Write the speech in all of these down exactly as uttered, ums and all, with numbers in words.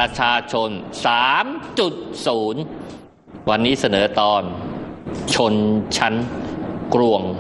ประชาชน สามจุดศูนย์ วันนี้เสนอตอนชนชั้นกลวง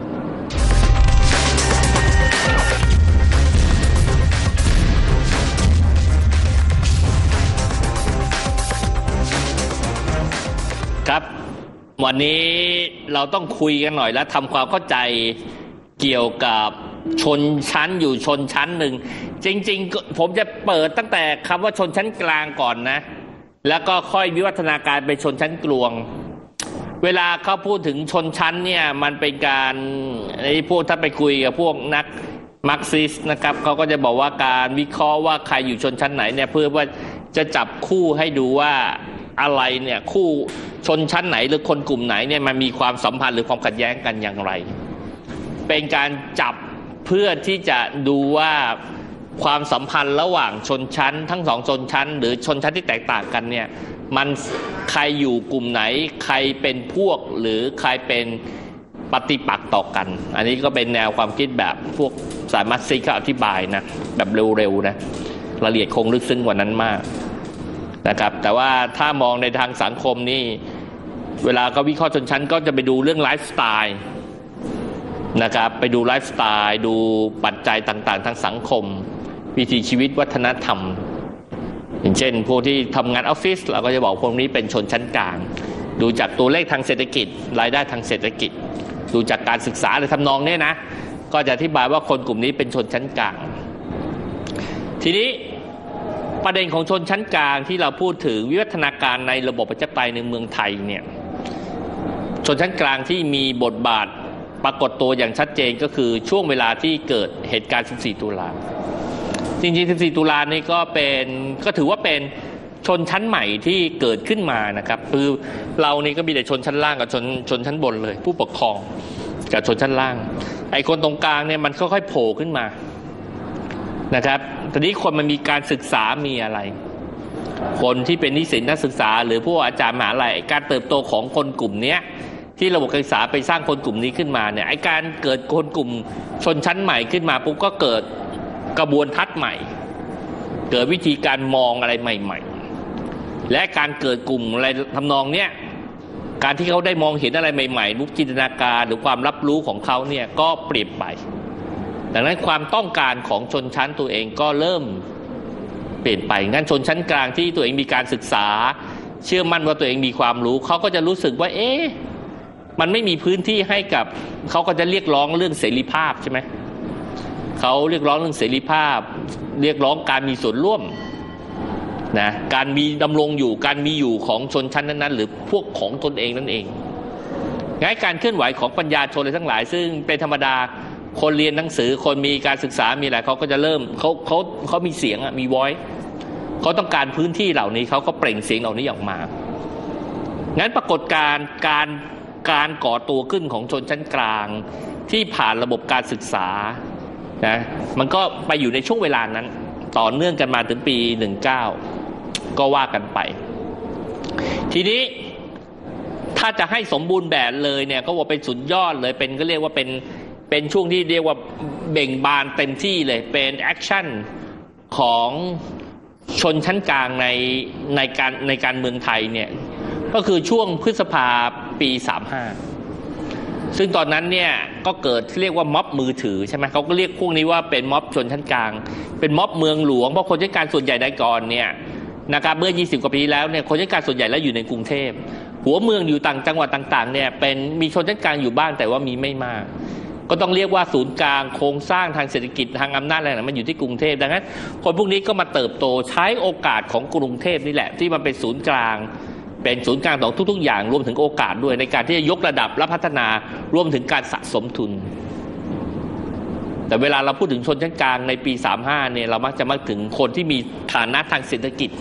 ครับวันนี้เราต้องคุยกันหน่อยและทำความเข้าใจเกี่ยวกับชนชั้นอยู่ชนชั้นหนึ่งจริงๆผมจะเปิดตั้งแต่คำว่าชนชั้นกลางก่อนนะแล้วก็ค่อยวิวัฒนาการไปชนชั้นกลวงเวลาเขาพูดถึงชนชั้นเนี่ยมันเป็นการไอ้พวกถ้าไปคุยกับพวกนักมาร์กซิสต์นะครับเขาก็จะบอกว่าการวิเคราะห์ว่าใครอยู่ชนชั้นไหนเนี่ยเพื่อว่าจะจับคู่ให้ดูว่าอะไรเนี่ยคู่ชนชั้นไหนหรือคนกลุ่มไหนเนี่ยมันมีความสัมพันธ์หรือความขัดแย้งกันอย่างไรเป็นการจับเพื่อที่จะดูว่าความสัมพันธ์ระหว่างชนชั้นทั้งสองชนชั้นหรือชนชั้นที่แตกต่างกันเนี่ยมันใครอยู่กลุ่มไหนใครเป็นพวกหรือใครเป็นปฏิปักษ์ต่อกันอันนี้ก็เป็นแนวความคิดแบบพวกสายมัสซิกเขาอธิบายนะแบบเร็วๆนะรายละเอียดคงลึกซึ้งกว่านั้นมากนะครับแต่ว่าถ้ามองในทางสังคมนี่เวลาเขาวิเคราะห์ชนชั้นก็จะไปดูเรื่องไลฟ์สไตล์นะครับไปดูไลฟ์สไตล์ดูปัจจัยต่างๆทางสังคมวิถีชีวิตวัฒนธรรมอย่างเช่นพวกที่ทำงานออฟฟิศเราก็จะบอกพวกนี้เป็นชนชั้นกลางดูจากตัวเลขทางเศรษฐกิจรายได้ทางเศรษฐกิจดูจากการศึกษาหรือทำนองนี้นะก็จะอธิบายว่าคนกลุ่มนี้เป็นชนชั้นกลางทีนี้ประเด็นของชนชั้นกลางที่เราพูดถึงวิวัฒนาการในระบบประชาธิปไตยในเมืองไทยเนี่ยชนชั้นกลางที่มีบทบาทปรากฏตัวอย่างชัดเจนก็คือช่วงเวลาที่เกิดเหตุการณ์สิบสี่ตุลาจริงๆสิบสี่ตุลานี่ก็เป็นก็ถือว่าเป็นชนชั้นใหม่ที่เกิดขึ้นมานะครับคือเรานี่ก็มีแต่ชนชั้นล่างกับชนชนชั้นบนเลยผู้ปกครองกับชนชั้นล่างไอ้คนตรงกลางเนี่ยมันค่อยๆโผล่ขึ้นมานะครับตอนนี้คนมันมีการศึกษามีอะไรคนที่เป็นนิสิตนักศึกษาหรือผู้อาจารย์มหาวิทยาลัยการเติบโตของคนกลุ่มนี้ที่ระบบการศึกษาไปสร้างคนกลุ่มนี้ขึ้นมาเนี่ยไอ้การเกิดคนกลุ่มชนชั้นใหม่ขึ้นมาปุ๊บก็เกิดกระบวนทัศน์ใหม่เกิดวิธีการมองอะไรใหม่ๆและการเกิดกลุ่มอะไรทำนองเนี้ยการที่เขาได้มองเห็นอะไรใหม่ๆรูปจินตนาการหรือความรับรู้ของเขาเนี่ยก็เปลี่ยนไปดังนั้นความต้องการของชนชั้นตัวเองก็เริ่มเปลี่ยนไปงั้นชนชั้นกลางที่ตัวเองมีการศึกษาเชื่อมั่นว่าตัวเองมีความรู้เขาก็จะรู้สึกว่าเอ๊ะมันไม่มีพื้นที่ให้กับเขาก็จะเรียกร้องเรื่องเสรีภาพใช่ไหมเขาเรียกร้องเรื่องเสรีภาพเรียกร้องการมีส่วนร่วมนะการมีดำรงอยู่การมีอยู่ของชนชั้นนั้นๆหรือพวกของตนเองนั่นเองงั้นการเคลื่อนไหวของปัญญาชนอะไรทั้งหลายซึ่งเป็นธรรมดาคนเรียนหนังสือคนมีการศึกษามีอะไรเขาก็จะเริ่มเขาเขาเขามีเสียงอ่ะมี voice เขาต้องการพื้นที่เหล่านี้เขาก็เปล่งเสียงเหล่านี้ออกมางั้นปรากฏการณ์การการก่อตัวขึ้นของชนชั้นกลางที่ผ่านระบบการศึกษานะมันก็ไปอยู่ในช่วงเวลานั้นต่อเนื่องกันมาถึงปีหนึ่งเก้าก็ว่ากันไปทีนี้ถ้าจะให้สมบูรณ์แบบเลยเนี่ยก็ว่าเป็นสุดยอดเลยเป็นก็เรียกว่าเป็นเป็นช่วงที่เรียกว่าเบ่งบานเต็มที่เลยเป็นแอคชั่นของชนชั้นกลางในในการในการเมืองไทยเนี่ยก็คือช่วงพฤษภาปีสามห้าซึ่งตอนนั้นเนี่ยก็เกิดเรียกว่าม็อบมือถือใช่ไหมเขาก็เรียกพวกนี้ว่าเป็นม็อบชนชั้นกลางเป็นม็อบเมืองหลวงเพราะคนชั้นกลางส่วนใหญ่ได้ก่อนเนี่ยนะครับเมื่อยี่สิบกว่าปีแล้วเนี่ยคนชั้นกลางส่วนใหญ่แล้วอยู่ในกรุงเทพหัวเมืองอยู่ต่างจังหวัดต่างๆเนี่ยเป็นมีชนชั้นกลางอยู่บ้างแต่ว่ามีไม่มากก็ต้องเรียกว่าศูนย์กลางโครงสร้างทางเศรษฐกิจทางอำนาจอะไรนะมันอยู่ที่กรุงเทพดังนั้นคนพวกนี้ก็มาเติบโตใช้โอกาสของกรุงเทพนี่แหละที่มันเป็นศูนย์กลางเป็นศูนย์กลางของทุกๆอย่างรวมถึงโอกาสด้วยในการที่จะยกระดับและพัฒนารวมถึงการสะสมทุนแต่เวลาเราพูดถึงชนชั้นกลางในปีสามห้าเนี่ยเรามักจะมักถึงคนที่มีฐานะทางเศรษฐกิจ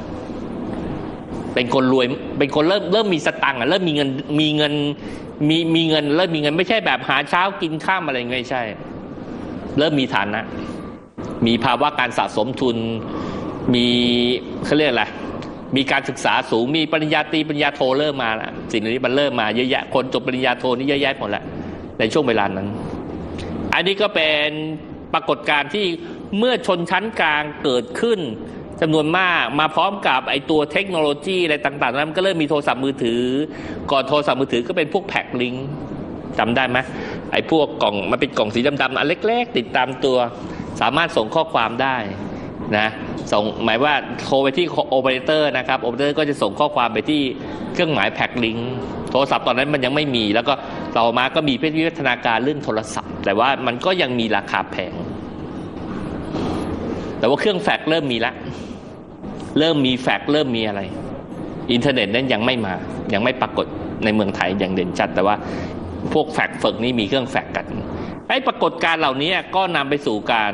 เป็นคนรวยเป็นคนเริ่มเริ่มมีสตังค์อ่ะเริ่มมีเงินมีเงินมีมีเงินเริ่มมีเงินไม่ใช่แบบหาเช้ากินข้ามอะไรไม่ใช่เริ่มมีฐานะมีภาวะการสะสมทุนมีเขาเรียกอะไรมีการศึกษาสูงมีปริญญาตรีปริญญาโทเริ่มมาแล้วสิ่งเหล่านี้มันเริ่มมาเยอะแยะคนจบปริญญาโทนี่เยอะแยะหมดแล้วในช่วงเวลานั้นอันนี้ก็เป็นปรากฏการณ์ที่เมื่อชนชั้นกลางเกิดขึ้นจำนวนมากมาพร้อมกับไอตัวเทคโนโลยีอะไรต่างๆนั้นก็เริ่มมีโทรศัพท์มือถือก่อนโทรศัพท์มือถือก็เป็นพวกแพ็คลิงก์จำได้ไหมไอพวกกล่องมันเป็นกล่องสีดำๆอันเล็กๆติดตามตัวสามารถส่งข้อความได้นะส่งหมายว่าโทรไปที่โอเปอเรเตอร์นะครับโอเปอเรเตอร์ก็จะส่งข้อความไปที่เครื่องหมายแพ็คลิงก์โทรศัพท์ตอนนั้นมันยังไม่มีแล้วก็ต่อมาก็มีวิวัฒนาการเรื่องโทรศัพท์แต่ว่ามันก็ยังมีราคาแพงแต่ว่าเครื่องแฟกซ์เริ่มมีแล้วเริ่มมีแฟกซ์เริ่มมีอะไรอินเทอร์เน็ตนั้นยังไม่มายังไม่ปรากฏในเมืองไทยอย่างเด่นชัดแต่ว่าพวกแฟกซ์เฟิร์กนี้มีเครื่องแฟกซ์กันไอ้ปรากฏการณ์เหล่านี้ก็นำไปสู่การ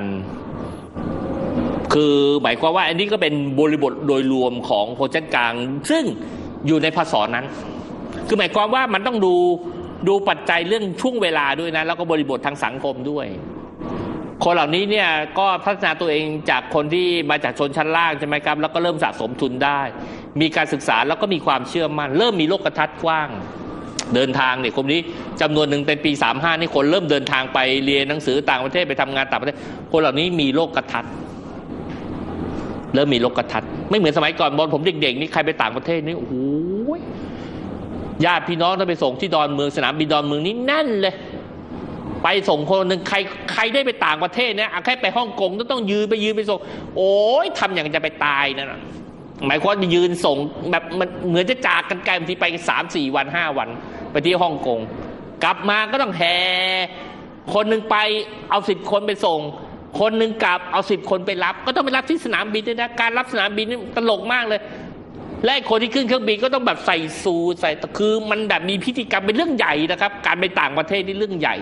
คือหมายความว่าอันนี้ก็เป็นบริบทโดยรวมของคนชั้นกลางซึ่งอยู่ในพศนั้นคือหมายความว่ามันต้องดูดูปัจจัยเรื่องช่วงเวลาด้วยนะแล้วก็บริบททางสังคมด้วยคนเหล่านี้เนี่ยก็พัฒนาตัวเองจากคนที่มาจากชนชั้นล่างใช่ไหมครับแล้วก็เริ่มสะสมทุนได้มีการศึกษาแล้วก็มีความเชื่อมั่นเริ่มมีโลกทัศน์กว้างเดินทางเนี่ยคนนี้จำนวนหนึ่งเป็นปีสามสิบห้านี่คนเริ่มเดินทางไปเรียนหนังสือต่างประเทศไปทำงานต่างประเทศคนเหล่านี้มีโลกทัศน์เริ่มมีโลกทัศน์ไม่เหมือนสมัยก่อนบอลผมเด็กๆนี่ใครไปต่างประเทศนี่โอ้โหญาติพี่น้องต้องไปส่งที่ดอนเมืองสนามบินดอนเมืองนี่แน่นเลยไปส่งคนหนึ่งใครใครได้ไปต่างประเทศเนี่ยแค่ไปฮ่องกงก็ต้องยืนไปยืนไปส่งโอ้ยทำอย่างจะไปตายนั่นนะหมายความว่ายืนส่งแบบมันเหมือนจะจากกันไกลบางทีไปสามสี่วันห้าวันไปที่ฮ่องกงกลับมาก็ต้องแห่คนหนึ่งไปเอาสิบคนไปส่งคนหนึ่งกลับเอาสิบคนไปรับก็ต้องไปรับที่สนามบินด้วยนะการรับสนามบินนี่ตลกมากเลยและคนที่ขึ้นเครื่องบินก็ต้องแบบใส่สูทใส่คือมันแบบมีพิธีกรรมเป็นเรื่องใหญ่นะครับการไปต่างประเทศนี่เรื่องใหญ่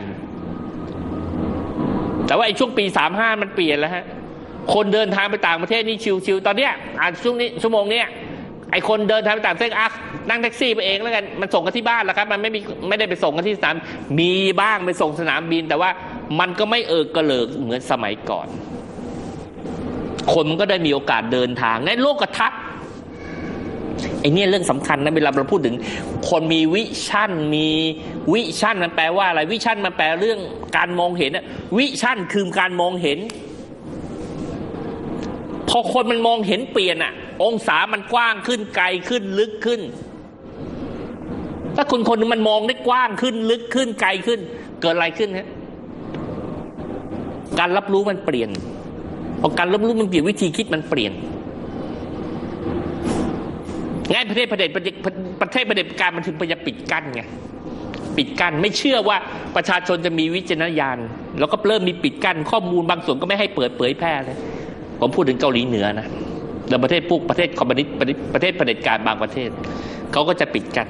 แต่ว่าไอ้ช่วงปีสามห้ามันเปลี่ยนแล้วฮะคนเดินทางไปต่างประเทศนี่ชิวๆตอนเนี้ยอ่ะช่วงนี้ชั่วโมงเนี้ยไอ้คนเดินทางไปต่างประเทศอ่ะนั่งแท็กซี่ไปเองแล้วกันมันส่งกันที่บ้านแล้วครับมันไม่มีไม่ได้ไปส่งกันที่สนามมีบ้างไปส่งสนามบินแต่ว่ามันก็ไม่เออกระเลิกเหมือนสมัยก่อนคนมันก็ได้มีโอกาสเดินทางในโลกทัศน์ไอ้นี่เรื่องสำคัญนะเวลาเราพูดถึงคนมีวิชั่นมีวิชั่นมันแปลว่าอะไรวิชั่นมันแปลเรื่องการมองเห็นวิชั่นคือการมองเห็นพอคนมันมองเห็นเปลี่ยนอะองศามันกว้างขึ้นไกลขึ้นลึกขึ้นถ้าคนคนนึงมันมองได้กว้างขึ้นลึกขึ้นไกลขึ้นเกิดอะไรขึ้นฮะการรับรู้มันเปลี่ยนพอการรับรู้มันเปลี่ยนวิธีคิดมันเปลี่ยนไงประเทศประเด็จประเทศประเด็จการมันถึงพยายามปิดกั้นไงปิดกั้นไม่เชื่อว่าประชาชนจะมีวิจารณญาณแล้วก็เริ่มมีปิดกั้นข้อมูลบางส่วนก็ไม่ให้เปิดเผยแพร่เลยผมพูดถึงเกาหลีเหนือนะแล้วประเทศพวกประเทศคอมมิวนิสต์ประเทศประเด็จการบางประเทศเขาก็จะปิดกั้น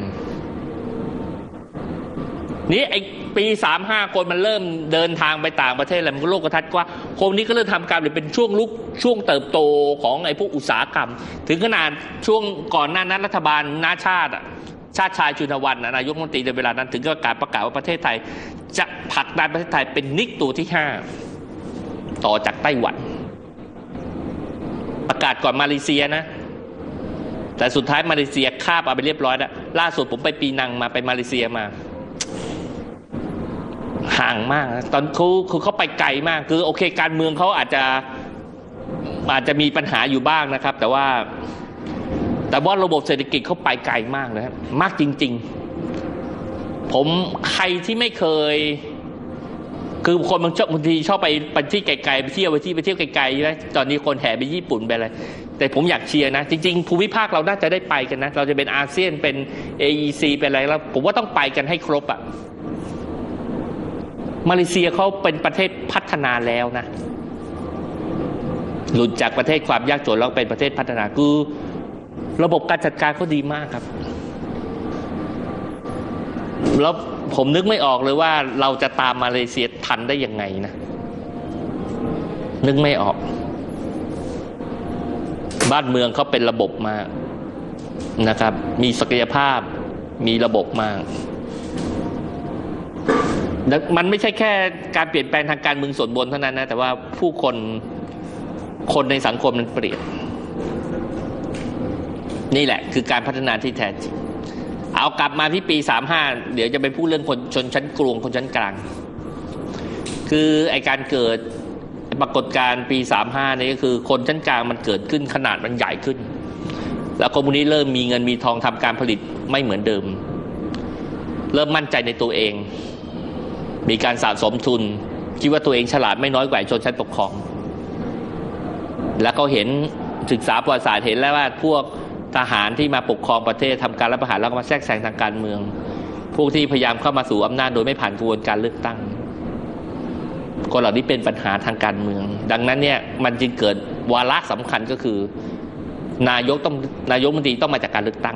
นี่ไอ้ปีสามห้าคนมันเริ่มเดินทางไปต่างประเทศแล้วมันก็โลกทัศน์กว่าคนนี้ก็เริ่มทำการหรือเป็นช่วงลุกช่วงเติบโตของไอ้พวกอุตสาหกรรมถึงขนาดช่วงก่อนหน้านั้นรัฐบาลนาชาติชาติชายชุนวันนายกรัฐมนตรีในเวลานั้นถึงก็การประกาศว่าประเทศไทยจะผลักดันประเทศไทยเป็นนิกตัวที่ห้าต่อจากไต้หวันประกาศก่อนมาเลเซียนะแต่สุดท้ายมาเลเซียคาบเอาไปเรียบร้อยแล้วล่าสุดผมไปปีนังมาไปมาเลเซียมาห่างมากนะตอนเขาคือเขาไปไกลมากคือโอเคการเมืองเขาอาจจะอาจจะมีปัญหาอยู่บ้างนะครับแต่ว่าแต่ว่าระบบเศรษฐกิจเขาไปไกลมากนะครับมากจริงๆผมใครที่ไม่เคยคือคนบางบางทีชอบไปไปที่ไกลๆไปเที่ยวไปที่ไปเที่ยวไกลๆใช่ไหมตอนนี้คนแห่ไปญี่ปุ่นไปอะไรแต่ผมอยากเชียร์นะจริงๆภูมิภาคเราน่าจะได้ไปกันนะเราจะเป็นอาเซียนเป็น เอ อี ซี เป็นอะไรแล้วผมว่าต้องไปกันให้ครบอ่ะมาเลเซียเขาเป็นประเทศพัฒนาแล้วนะหลุดจากประเทศความยากจนแล้วเป็นประเทศพัฒนาคือระบบการจัดการเขาดีมากครับแล้วผมนึกไม่ออกเลยว่าเราจะตามมาเลเซียทันได้ยังไงนะนึกไม่ออกบ้านเมืองเขาเป็นระบบมากนะครับมีศักยภาพมีระบบมากมันไม่ใช่แค่การเปลี่ยนแปลงทางการเมืองส่วนบนเท่านั้นนะแต่ว่าผู้คนคนในสังคมมันเปลี่ยนนี่แหละคือการพัฒนาที่แท้จริงเอากลับมาที่ปีสามห้าเดี๋ยวจะไปพูดเรื่องคนชนชั้นกลางคนชั้นกลางคือไอการเกิดปรากฏการณ์ปีสามห้านี้ก็คือคนชั้นกลางมันเกิดขึ้นขนาดมันใหญ่ขึ้นแล้วคนพวกนี้เริ่มมีเงินมีทองทำการผลิตไม่เหมือนเดิมเริ่มมั่นใจในตัวเองมีการสะสมทุนคิดว่าตัวเองฉลาดไม่น้อยกว่าชนชั้นปกครองแล้วเขาเห็นศึกษาประวัติศาสตร์เห็นแล้วว่าพวกทหารที่มาปกครองประเทศทำการรัฐประหารแล้วก็มาแทรกแซงทางการเมืองพวกที่พยายามเข้ามาสู่อำนาจโดยไม่ผ่านกระบวนการเลือกตั้งคนเหล่านี้เป็นปัญหาทางการเมืองดังนั้นเนี่ยมันจึงเกิดวาระสำคัญก็คือนายกต้องนายกรัฐมนตรีต้องมาจากการเลือกตั้ง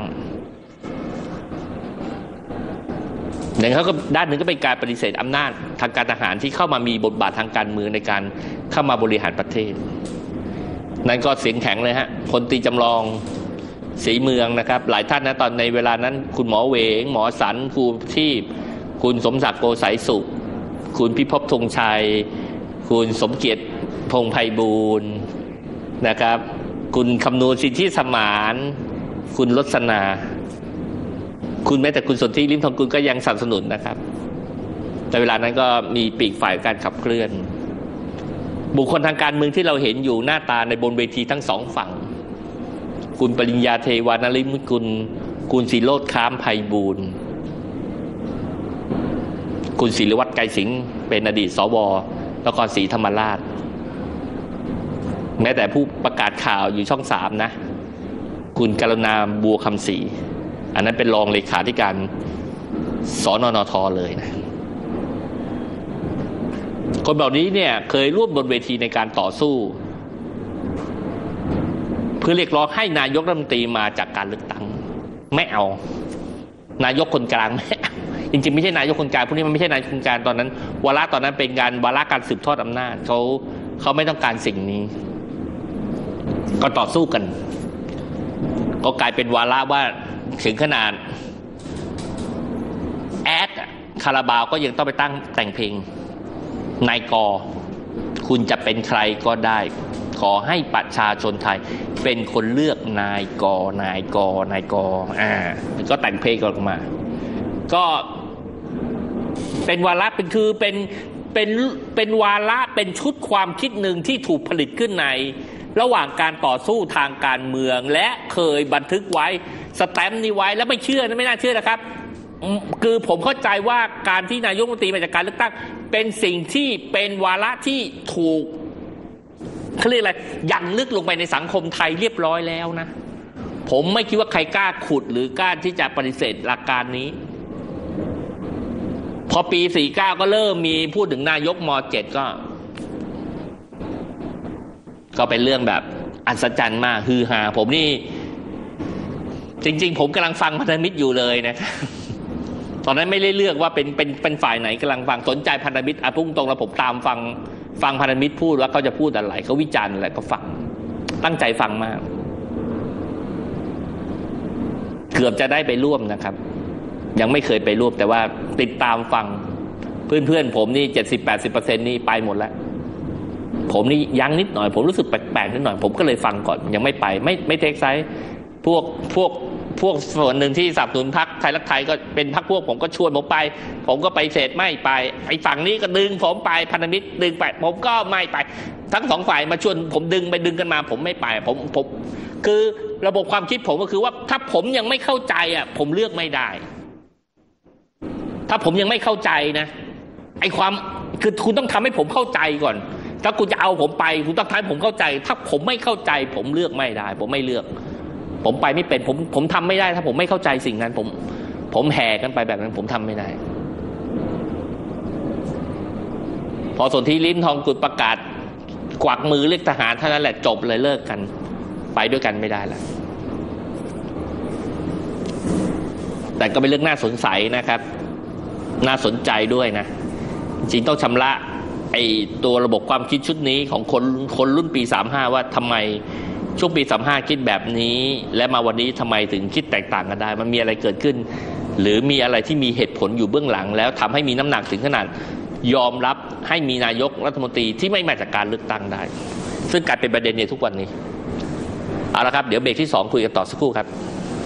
อย่างเขาก็ด้านหนึ่งก็เป็นการปฏิเสธอำนาจทางการทหารที่เข้ามามีบทบาททางการเมืองในการเข้ามาบริหารประเทศนั่นก็เสียงแข็งเลยฮะพลตรีจำลองศรีเมืองนะครับหลายท่านนะตอนในเวลานั้นคุณหมอเวงหมอสันครูทีพคุณสมศักดิ์โกสัยสุขคุณพิภพธงชัยคุณสมเกียรติพงษ์ไพบูลย์นะครับคุณคำนูนสิทธิสมานคุณรสนาคุณแม้แต่คุณสนธิลิ้มทองกุลก็ยังสนับสนุนนะครับแต่เวลานั้นก็มีปีกฝ่ายการขับเคลื่อนบุคคลทางการเมืองที่เราเห็นอยู่หน้าตาในบนเวทีทั้งสองฝั่งคุณปริญญาเทวานฤมิกุลคุณศิโรจน์ค้ามไพบูลย์คุณศิริวัฒน์ไกรสิงห์เป็นอดีตสวนครศรีธรรมราชแม้แต่ผู้ประกาศข่าวอยู่ช่องสามนะคุณกรุณาบัวคำศรีอันนั้นเป็นรองเลขาธิการสนนทเลยนะคนแบบนี้เนี่ยเคยร่วมบนเวทีในการต่อสู้เพื่อเรียกร้องให้นายกรัฐมนตรีมาจากการเลือกตั้งไม่เอานายกคนกลางไม่เอาจริงๆไม่ใช่นายกคนกลางพวกนี้มันไม่ใช่นายกคนกลางตอนนั้นวาระตอนนั้นเป็นการวาระการสืบทอดอำนาจเขาเขาไม่ต้องการสิ่งนี้ก็ต่อสู้กันก็กลายเป็นวาระว่าถึงขนาดแอดคาราบาวก็ยังต้องไปตั้งแต่งเพลงนายกคุณจะเป็นใครก็ได้ขอให้ประชาชนไทยเป็นคนเลือกนายกนายกนายกอ่าก็แต่งเพลงออกมาก็เป็นวาระเป็นคือเป็นเป็นเป็นวาระเป็นชุดความคิดหนึ่งที่ถูกผลิตขึ้นในระหว่างการต่อสู้ทางการเมืองและเคยบันทึกไว้สแตมป์นี้ไว้แล้วไม่เชื่อนะไม่น่าเชื่อนะครับคือผมเข้าใจว่าการที่นายกรัฐมนตรีมาจากการเลือกตั้งเป็นสิ่งที่เป็นวาระที่ถูกเขาเรียกอะไรยันลึกลงไปในสังคมไทยเรียบร้อยแล้วนะผมไม่คิดว่าใครกล้าขุดหรือกล้าที่จะปฏิเสธหลักการนี้พอปีสี่สิบเก้าก็เริ่มมีพูดถึงนายกมเจ็ดก็ก็เป็นเรื่องแบบอัศจรรย์มากฮือฮาผมนี่จริงๆผมกำลังฟังพันธมิตรอยู่เลยนะครับตอนนั้นไม่ได้เลือกว่าเป็นเป็นเป็นฝ่ายไหนกำลังฟังสนใจพันธมิตรอ่ะพุ่งตรงแล้วผมตามฟังฟังพันธมิตรพูดว่าเขาจะพูดอะไรเขาวิจารณ์อะไรก็ฟังตั้งใจฟังมากเกือบจะได้ไปร่วมนะครับยังไม่เคยไปร่วมแต่ว่าติดตามฟังเพื่อนๆผมนี่เจ็ดสิบแปดสิบเปอร์เซ็นต์นี่ไปหมดแล้วผมนี่ยังนิดหน่อยผมรู้สึกแปลกๆนิดหน่อยผมก็เลยฟังก่อนยังไม่ไปไม่ไม่เทคไซส์พวกพวกพวกส่วนหนึ่งที่สนับสนุนพรรคไทยรักไทยก็เป็นพรรคพวกผมก็ชวนผมไปผมก็ไปเสร็จไม่ไปไอ้ฝั่งนี้ก็ดึงผมไปพันธมิตรดึงไปผมก็ไม่ไปทั้งสองฝ่ายมาชวนผมดึงไปดึงกันมาผมไม่ไปผมผมคือระบบความคิดผมก็คือว่าถ้าผมยังไม่เข้าใจอ่ะผมเลือกไม่ได้ถ้าผมยังไม่เข้าใจนะไอ้ความคือคุณต้องทำให้ผมเข้าใจก่อนถ้าคุณจะเอาผมไปคุณต้องทำให้ผมเข้าใจถ้าผมไม่เข้าใจผมเลือกไม่ได้ผมไม่เลือกผมไปไม่เป็นผมผมทำไม่ได้ถ้าผมไม่เข้าใจสิ่งนั้นผมผมแห่กันไปแบบนั้นผมทำไม่ได้พอสนธิลิ้มทองกุลประกาศกวักมือเรียกทหารเท่านั้นแหละจบเลยเลิกกันไปด้วยกันไม่ได้แล้วแต่ก็เป็นเรื่องน่าสงสัยนะครับน่าสนใจด้วยนะจริงต้องชำระไอ้ตัวระบบความคิดชุดนี้ของคนคนรุ่นปีสามห้าว่าทำไมช่วงปีสามห้าคิดแบบนี้และมาวันนี้ทำไมถึงคิดแตกต่างกันได้มันมีอะไรเกิดขึ้นหรือมีอะไรที่มีเหตุผลอยู่เบื้องหลังแล้วทำให้มีน้ำหนักถึงขนาดยอมรับให้มีนายกรัฐมนตรีที่ไม่มาจากการเลือกตั้งได้ซึ่งกลายเป็นประเด็นในทุกวันนี้เอาละครับเดี๋ยวเบรกที่สองคุยกันต่อสักครู่ครับ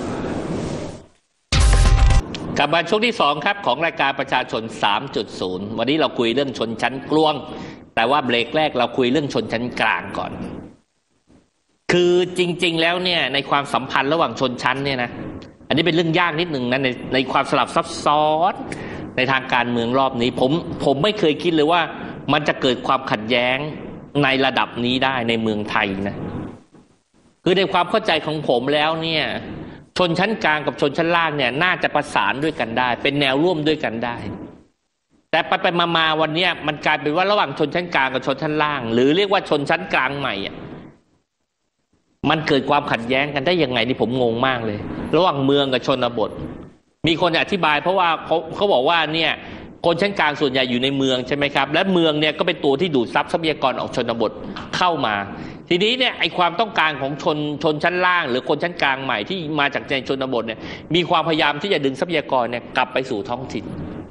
กลับมาช่วงที่สองครับของรายการประชาชน สามจุดศูนย์ วันนี้เราคุยเรื่องชนชั้นกลวงแต่ว่าเบรกแรกเราคุยเรื่องชนชั้นกลางก่อนคือจริงๆแล้วเนี่ยในความสัมพันธ์ระหว่างชนชั้นเนี่ยนะอันนี้เป็นเรื่องยากนิดหนึ่งนะในในความสลับซับซ้อนในทางการเมืองรอบนี้ผมผมไม่เคยคิดเลยว่ามันจะเกิดความขัดแย้งในระดับนี้ได้ในเมืองไทยนะคือในความเข้าใจของผมแล้วเนี่ยชนชั้นกลางกับชนชั้นล่างเนี่ยน่าจะประสานด้วยกันได้เป็นแนวร่วมด้วยกันได้แต่ไปไปมาๆวันนี้มันกลายเป็นว่าระหว่างชนชั้นกลางกับชนชั้นล่างหรือเรียกว่าชนชั้นกลางใหม่อ่ะมันเกิดความขัดแย้งกันได้ยังไงนี่ผมงงมากเลยระหว่างเมืองกับชนบทมีคนอธิบายเพราะว่าเขาเขาบอกว่าเนี่ยคนชั้นกลางส่วนใหญ่อยู่ในเมืองใช่ไหมครับและเมืองเนี่ยก็เป็นตัวที่ดูดซับทรัพยากรออกชนบทเข้ามาทีนี้เนี่ยไอความต้องการของชนชนชั้นล่างหรือคนชั้นกลางใหม่ที่มาจากในชนบทเนี่ยมีความพยายามที่จะดึงทรัพยากรเนี่ยกลับไปสู่ท้องถิ่น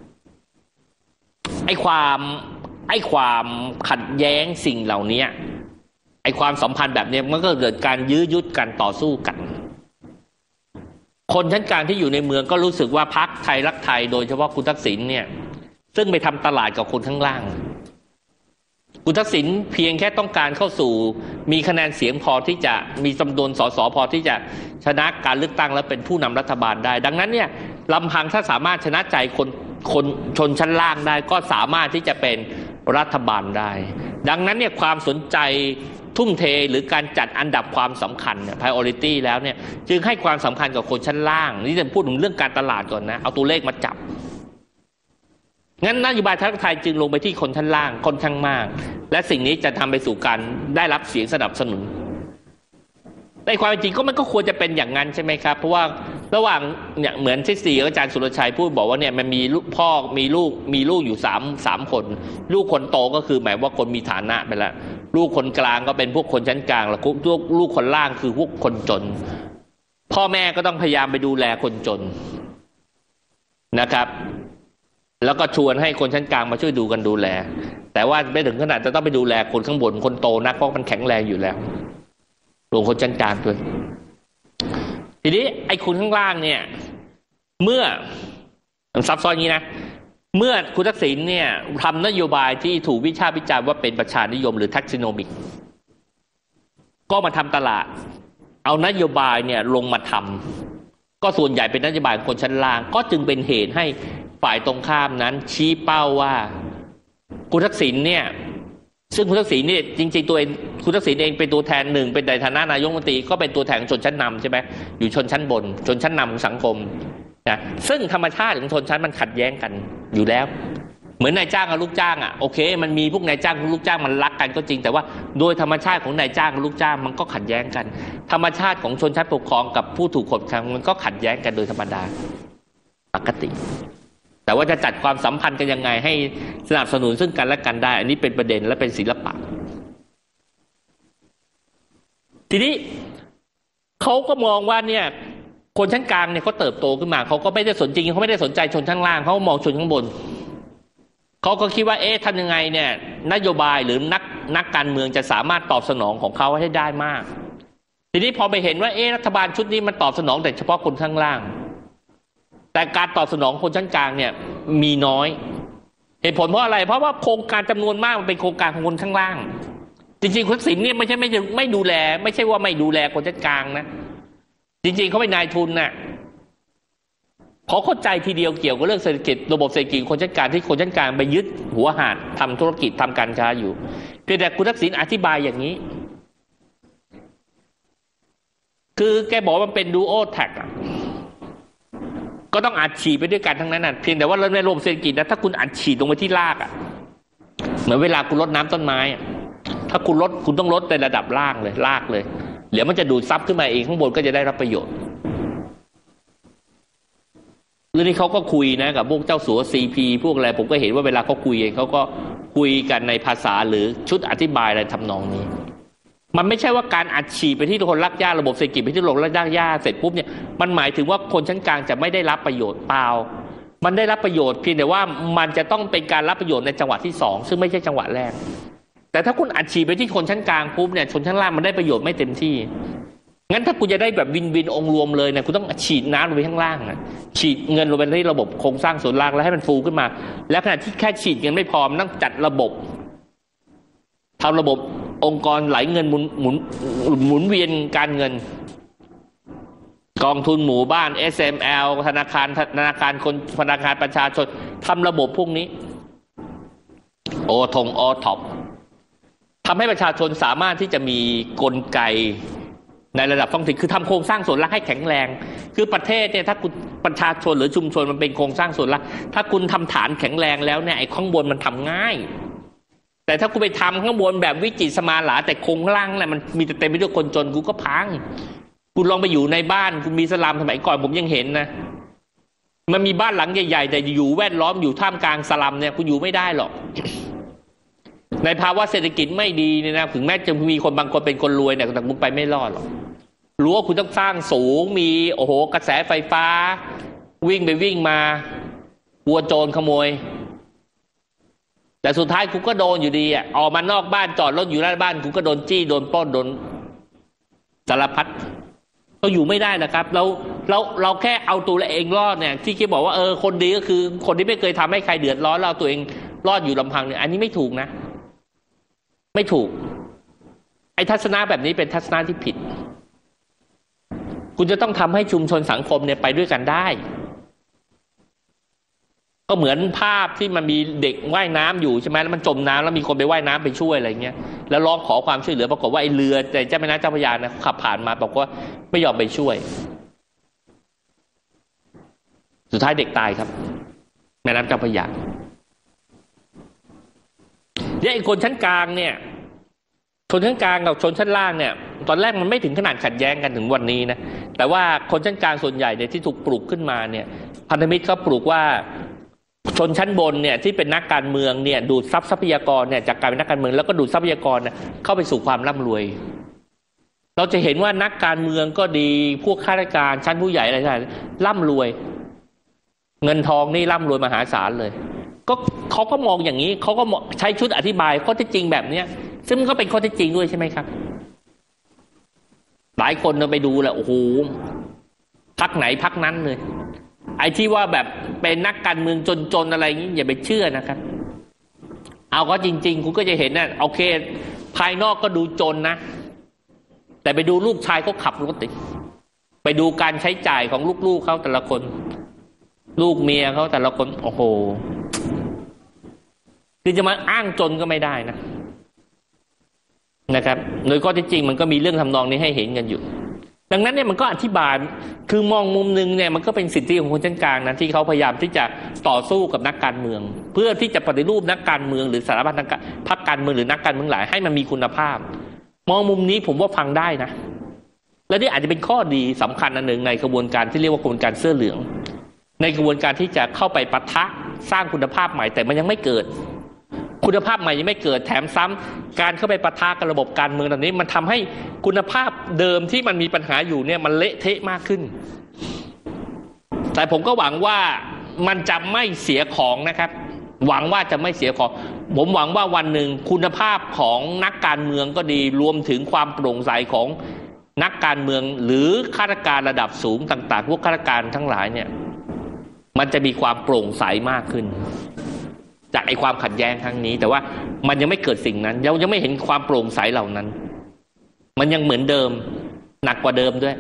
ไอความไอความขัดแย้งสิ่งเหล่านี้ไอความสัมพันธ์แบบนี้มันก็เกิดการยื้อยุดกันต่อสู้กันคนชั้นกลางที่อยู่ในเมืองก็รู้สึกว่าพรรคไทยรักไทยโดยเฉพาะคุณทักษิณเนี่ยซึ่งไปทำตลาดกับคนข้างล่างคุณทักษิณเพียงแค่ต้องการเข้าสู่มีคะแนนเสียงพอที่จะมีจำนวนสสพอที่จะชนะการเลือกตั้งและเป็นผู้นำรัฐบาลได้ดังนั้นเนี่ยลำพังถ้าสามารถชนะใจคนคนชนชั้นล่างได้ก็สามารถที่จะเป็นรัฐบาลได้ดังนั้นเนี่ยความสนใจทุ่มเทหรือการจัดอันดับความสำคัญเนี่ย priority แล้วเนี่ยจึงให้ความสำคัญกับคนชั้นล่างนี่จะพูดถึงเรื่องการตลาดก่อนนะเอาตัวเลขมาจับงั้นนโยบายไทยรักไทยจึงลงไปที่คนชั้นล่างค่อนข้างมากและสิ่งนี้จะทำไปสู่การได้รับเสียงสนับสนุนในความจริงก็มันก็ควรจะเป็นอย่างนั้นใช่ไหมครับเพราะว่าระหว่างเนี่ยเหมือนที่สี่อาจารย์สุรชัยพูดบอกว่าเนี่ยมันมีพ่อมีลูกมีลูกอยู่สามสามคนลูกคนโตก็คือหมายว่าคนมีฐานะไปแล้วลูกคนกลางก็เป็นพวกคนชั้นกลางแล้วลูกลูกคนล่างคือพวกคนจนพ่อแม่ก็ต้องพยายามไปดูแลคนจนนะครับแล้วก็ชวนให้คนชั้นกลางมาช่วยดูกันดูแลแต่ว่าไม่ถึงขนาดจะต้องไปดูแลคนข้างบนคนโตนักเพราะมันแข็งแรงอยู่แล้วรวมคนชั้นกลางด้วยทีนี้ไอ้คนข้างล่างเนี่ยเมื่อซับซ้อนนี้นะเมื่อคุณทักษิณเนี่ยทำนโยบายที่ถูกวิพากษ์วิจารณ์ว่าเป็นประชานิยมหรือแท็กซิโนมิกก็มาทำตลาดเอานโยบายเนี่ยลงมาทำก็ส่วนใหญ่เป็นนโยบายคนชั้นล่างก็จึงเป็นเหตุให้ฝ่ายตรงข้ามนั้นชี้เป้าว่าคุณทักษิณเนี่ยซึ่งคุณทักษิณเนี่ยจริงๆตัวเองคุณทักษิณเองเป็นตัวแทนหนึ่งเป็นในฐานะนายกรัฐมนตรีก็เป็นตัวแทนชนชั้นนำใช่ไหมอยู่ชนชั้นบนชนชั้นนำของสังคมนะซึ่งธรรมชาติของชนชั้นมันขัดแย้งกันอยู่แล้วเหมือนนายจ้างกับลูกจ้างอ่ะโอเคมันมีพวกนายจ้างกับลูกจ้างมันรักกันก็จริงแต่ว่าโดยธรรมชาติของนายจ้างกับลูกจ้างมันก็ขัดแย้งกันธรรมชาติของชนชั้นปกครองกับผู้ถูกกดขังมันก็ขัดแย้งกันโดยธรรมดาปกติแต่ว่าจะจัดความสัมพันธ์กันยังไงให้สนับสนุนซึ่งกันและกันได้อันนี้เป็นประเด็นและเป็นศิลปะทีนี้เขาก็มองว่าเนี่ยคนชั้นกลางเนี่ยเขาเติบโตขึ้นมาเขาก็ไม่ได้สนจริงเขาไม่ได้สนใจชนชั้นล่างเขามองชนข้างบนเขาก็คิดว่าเอ๊ะทำยังไงเนี่ยนโยบายหรือนักนักการเมืองจะสามารถตอบสนองของเขาให้ได้มากทีนี้พอไปเห็นว่าเอ๊ะรัฐบาลชุดนี้มันตอบสนองแต่เฉพาะคนข้างล่างแต่การตอบสนองคนชั้นกลางเนี่ยมีน้อยเหตุผลเพราะอะไรเพราะว่าโครงการจำนวนมากมันเป็นโครงการของคนข้างล่างจริงๆคุณทักษิณเนี่ยไม่ใช่ไม่ไม่ดูแลไม่ใช่ว่าไม่ดูแลคนชั้นกลางนะจริงๆเขาเป็นนายทุนน่ะเขาเข้าใจทีเดียวเกี่ยวกับเรื่องเศรษฐกิจระบบเศรษฐกิจคนชั้นกลางที่คนชั้นกลางไปยึดหัวหาดทำธุรกิจทำการค้าอยู่เพียงแต่คุณทักษิณอธิบายอย่างนี้คือแกบอกมันเป็นดูโอแท็กก็ต้องอัดฉีดไปด้วยกันทั้งนั้นน่ะเพียงแต่ว่าในระบบเศรษฐกิจนะถ้าคุณอัดฉีดลงไปที่รากอ่ะเหมือนเวลาคุณรดน้ำต้นไม้ถ้าคุณลดคุณต้องลดในระดับล่างเลยรากเลยเดี๋ยวมันจะดูดซับขึ้นมาเองข้างบนก็จะได้รับประโยชน์เรื่องนี้เขาก็คุยนะกับพวกเจ้าสัว ซี พี พวกอะไรผมก็เห็นว่าเวลาเขาคุยเองเขาก็คุยกันในภาษาหรือชุดอธิบายอะไรทำนองนี้มันไม่ใช่ว่าการอัดฉีดไปที่คนรักหญ้าระบบเศรษฐกิจไปที่โรงรักหญ้าเสร็จปุ๊บเนี่ยมันหมายถึงว่าคนชั้นกลางจะไม่ได้รับประโยชน์เปล่ามันได้รับประโยชน์เพียงแต่ว่ามันจะต้องเป็นการรับประโยชน์ในจังหวะที่สองซึ่งไม่ใช่จังหวะแรกแต่ถ้าคุณอัดฉีดไปที่คนชั้นกลางปุ๊บเนี่ยชนชั้นล่างมันได้ประโยชน์ไม่เต็มที่งั้นถ้าคุณจะได้แบบวินวินองค์รวมเลยเนี่ยคุณต้องฉีดน้ำลงไปข้างล่างนะฉีดเงินลงไปที่ระบบโครงสร้างส่วนล่างแล้วให้มันฟูขึ้นมาแล้วขณะที่แค่ฉีดเงินไม่พอมันต้องจัดระบบทำระบบองค์กรไหลเงินหมุนหมุนหมุนเวียนการเงินกองทุนหมู่บ้าน เอส เอ็ม แอล ธนาคารธนาคารคนธนาคารประชาชนทำระบบพวกนี้โอทงโอท็อปทำให้ประชาชนสามารถที่จะมีกลไกในระดับท้องถิ่นคือทำโครงสร้างส่วนรักให้แข็งแรงคือประเทศเนี่ยถ้าคุณประชาชนหรือชุมชนมันเป็นโครงสร้างส่วนรักถ้าคุณทำฐานแข็งแรงแล้วเนี่ยไอ้ข้างบนมันทำง่ายแต่ถ้าคุณไปทำข้างบนแบบวิจิตรสมาหลาแต่โครงล่างน่ะมันมีแต่เต็มไปด้วยคนจนกูก็พังคุณลองไปอยู่ในบ้านคุณมีสลัมสมัยก่อนผมยังเห็นนะมันมีบ้านหลังใหญ่ๆแต่อยู่แวดล้อมอยู่ท่ามกลางสลัมเนี่ยคุณอยู่ไม่ได้หรอกในภาวะเศรษฐกิจไม่ดีเนี่ยนะถึงแม้จะมีคนบางคนเป็นคนรวยเนี่ยแต่คุณไปไม่รอดหรอกรู้ว่าคุณต้องสร้างสูงมีโอ้โหกระแสไฟฟ้าวิ่งไปวิ่งมากลัวโจรขโมยแต่สุดท้ายคุณก็โดนอยู่ดีอ่ะออกมานอกบ้านจอดรถอยู่หน้าบ้านคุณก็โดนจี้โดนปล้นโดนสารพัดเราอยู่ไม่ได้นะครับเราเราเราแค่เอาตัวเองรอดเนี่ยที่คิดบอกว่าเออคนดีก็คือคนที่ไม่เคยทำให้ใครเดือดร้อนเราตัวเองรอดอยู่ลำพังเนี่ยอันนี้ไม่ถูกนะไม่ถูกไอ้ทัศนะแบบนี้เป็นทัศนะที่ผิดคุณจะต้องทำให้ชุมชนสังคมเนี่ยไปด้วยกันได้ก็เหมือนภาพที่มันมีเด็กว่ายน้ำอยู่ใช่ไหมแล้วมันจมน้ำแล้วมีคนไปว่ายน้ำไปช่วยอะไรเงี้ยแล้วร้องขอความช่วยเหลือปรากฏว่าไอ้เรือแต่เจ้าแม่น้ำเจ้าพระยานะขับผ่านมาบอกว่าไม่ยอมไปช่วยสุดท้ายเด็กตายครับแม่น้ำเจ้าพระยาเนี่ยไอ้คนชั้นกลางเนี่ยชนชั้นกลางกับชนชั้นล่างเนี่ยตอนแรกมันไม่ถึงขนาดขัดแย้งกันถึงวันนี้นะแต่ว่าคนชั้นกลางส่วนใหญ่เนี่ยที่ถูกปลูกขึ้นมาเนี่ยพันธมิตรเขาปลูกว่าชนชั้นบนเนี่ยที่เป็นนักการเมืองเนี่ยดูดทรัพย์ทรัพยากรเนี่ยจากการเป็นนักการเมืองแล้วก็ดูดทรัพยากรเนี่ยเข้าไปสู่ความร่ำรวยเราจะเห็นว่านักการเมืองก็ดีพวกข้าราชการชั้นผู้ใหญ่อะไรต่างๆร่ำรวยเงินทองนี่ร่ำรวยมหาศาลเลยก็เขาก็มองอย่างนี้เขาก็ใช้ชุดอธิบายข้อเท็จจริงแบบเนี้ยซึ่งมันก็เป็นข้อเท็จจริงด้วยใช่ไหมครับหลายคนเราไปดูแหละโอ้โหพักไหนพักนั้นเลยไอ้ที่ว่าแบบเป็นนักการเมืองจนๆอะไรอย่างนี้อย่าไปเชื่อนะครับเอาก็จริงๆคุณก็จะเห็นนะโอเคภายนอกก็ดูจนนะแต่ไปดูลูกชายเขาขับรถติไปดูการใช้จ่ายของลูกๆเขาแต่ละคนลูกเมียเขาแต่ละคนโอ้โหคือจะมาอ้างจนก็ไม่ได้นะนะครับโดยข้อที่จริงมันก็มีเรื่องทำนองนี้ให้เห็นกันอยู่ดังนั้นเนี่ยมันก็อธิบายคือมองมุมนึงเนี่ยมันก็เป็นสิทธิของคนชั้นกลางนะที่เขาพยายามที่จะต่อสู้กับนักการเมืองเพื่อที่จะปฏิรูปนักการเมืองหรือสารพัดนักพรรคการเมืองหรือนักการเมืองหลายให้มันมีคุณภาพมองมุมนี้ผมว่าฟังได้นะและนี่อาจจะเป็นข้อดีสำคัญอันหนึ่งในกระบวนการที่เรียกว่ากระบวนการเสื้อเหลืองในกระบวนการที่จะเข้าไปปะทะสร้างคุณภาพใหม่แต่มันยังไม่เกิดคุณภาพใหม่ยังไม่เกิดแถมซ้ำการเข้าไปปะทะกับระบบการเมืองแบบนี้มันทำให้คุณภาพเดิมที่มันมีปัญหาอยู่เนี่ยมันเละเทะมากขึ้นแต่ผมก็หวังว่ามันจะไม่เสียของนะครับหวังว่าจะไม่เสียของผมหวังว่าวันหนึ่งคุณภาพของนักการเมืองก็ดีรวมถึงความโปร่งใสของนักการเมืองหรือข้าราชการระดับสูงต่างๆพวกข้าราชการทั้งหลายเนี่ยมันจะมีความโปร่งใสมากขึ้นจากไอ้ความขัดแย้งครั้งนี้แต่ว่ามันยังไม่เกิดสิ่งนั้นเรายังไม่เห็นความโปร่งใสเหล่านั้นมันยังเหมือนเดิมหนักกว่าเดิมด้วย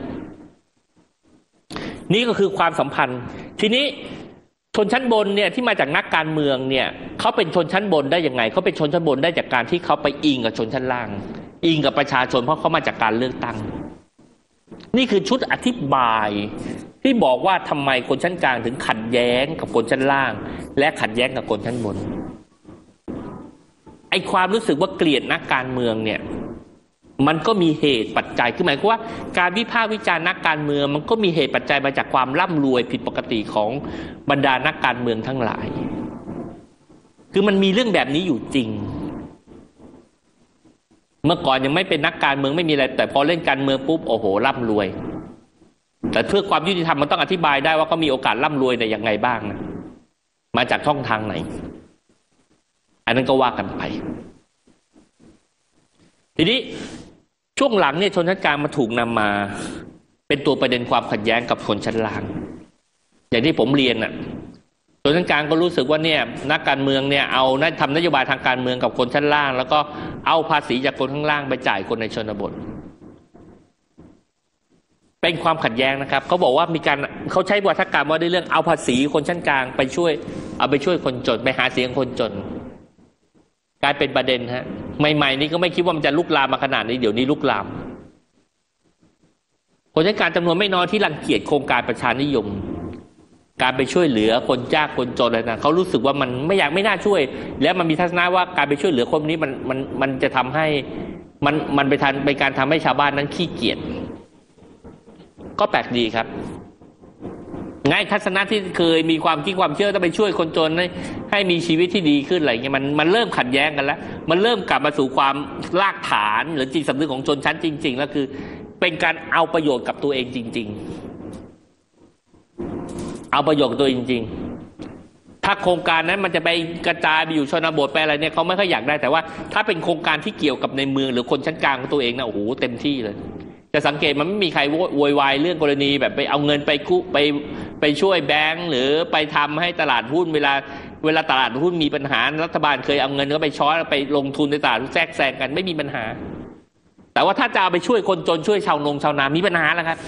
นี่ก็คือความสัมพันธ์ทีนี้ชนชั้นบนเนี่ยที่มาจากนักการเมืองเนี่ยเขาเป็นชนชั้นบนได้ยังไงเขาเป็นชนชั้นบนได้จากการที่เขาไปอิงกับชนชั้นล่างอิงกับประชาชนเพราะเขามาจากการเลือกตั้งนี่คือชุดอธิบายที่บอกว่าทำไมคนชั้นกลางถึงขัดแย้งกับคนชั้นล่างและขัดแย้งกับคนชั้นบนไอ้ความรู้สึกว่าเกลียดนักการเมืองเนี่ยมันก็มีเหตุปัจจัยคือหมายความว่าการวิพากษ์วิจารณ์นักการเมืองมันก็มีเหตุปัจจัยมาจากความร่ำรวยผิดปกติของบรรดานักการเมืองทั้งหลายคือมันมีเรื่องแบบนี้อยู่จริงเมื่อก่อนยังไม่เป็นนักการเมืองไม่มีอะไรแต่พอเล่นการเมืองปุ๊บโอ้โหร่ำรวยแต่เพื่อความยุติธรรมมันต้องอธิบายได้ว่าเขามีโอกาสร่ำรวยในอย่างไงบ้างนะมาจากช่องทางไหนอันนั้นก็ว่ากันไปทีนี้ช่วงหลังเนี่ยชนชั้นกลางมาถูกนำมาเป็นตัวประเด็นความขัดแย้งกับชนชั้นล่างอย่างที่ผมเรียนน่ะชนชั้นกลางก็รู้สึกว่าเนี่ยนักการเมืองเนี่ยเอาทำนโยบายทางการเมืองกับคนชั้นล่าง แล้วก็เอาภาษีจากคนข้างล่างไปจ่ายคนในชนบทเป็นความขัดแย้งนะครับเขาบอกว่ามีการเขาใช้วาทกรรมว่าด้วยเรื่องเอาภาษีคนชั้นกลางไปช่วยเอาไปช่วยคนจนไปหาเสียงคนจนกลายเป็นประเด็นฮะใหม่ๆนี้ก็ไม่คิดว่ามันจะลุกลามมาขนาดนี้เดี๋ยวนี้ลุกลามคนชั้นกลางจำนวนไม่น้อยที่รังเกียจโครงการประชานิยมการไปช่วยเหลือคนยากคนจนอะไรนะเขารู้สึกว่ามันไม่อยากไม่น่าช่วยแล้วมันมีทัศนะว่าการไปช่วยเหลือคนนี้มันมันมันจะทำให้มันมันไปทันเป็นการทำให้ชาวบ้านนั้นขี้เกียจก็แปลกดีครับไงทัศนะที่เคยมีความคิดความเชื่อต้องไปช่วยคนจนให้ให้มีชีวิตที่ดีขึ้นอะไรเงี้ยมันมันเริ่มขัดแย้งกันแล้วมันเริ่มกลับมาสู่ความรากฐานหรือจิตสำนึกของชนชั้นจริงๆแล้วคือเป็นการเอาประโยชน์กับตัวเองจริงๆเอาประโยชน์กับตัวเองจริงๆถ้าโครงการนั้นมันจะไปกระจายไปอยู่ชนบทไปอะไรเนี่ยเขาไม่ค่อยอยากได้แต่ว่าถ้าเป็นโครงการที่เกี่ยวกับในเมืองหรือคนชั้นกลางของตัวเองนะโอ้โหเต็มที่เลยจะสังเกตมันไม่มีใครโวยวายเรื่องกรณีแบบไปเอาเงินไปกู้ไปไปช่วยแบงก์หรือไปทำให้ตลาดหุ้นเวลาเวลาตลาดหุ้นมีปัญหารัฐบาลเคยเอาเงินก็ไปช้อนไปลงทุนในตลาดแทรกแซงกันไม่มีปัญหาแต่ว่าถ้าจะเอาไปช่วยคนจนช่วยชาวนงชาวนามีปัญหาแล้วครับ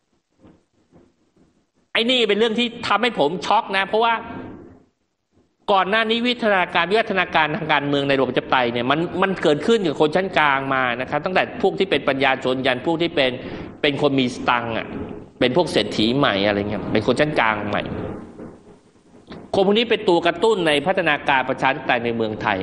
ไอ้นี่เป็นเรื่องที่ทำให้ผมช็อกนะเพราะว่าก่อนหน้านี้วิทยาการวิวัฒนาการทางการเมืองในระบบประชาธิปไตยเนี่ยมันมันเกิดขึ้นกับคนชั้นกลางมานะครับตั้งแต่พวกที่เป็นปัญญาชนยันพวกที่เป็นเป็นคนมีสตังค์อ่ะเป็นพวกเศรษฐีใหม่อะไรเงี้ยเป็นคนชั้นกลางใหม่คนพวกนี้เป็นตัวกระตุ้นในพัฒนาการประชาธิปไตยในเมืองไทย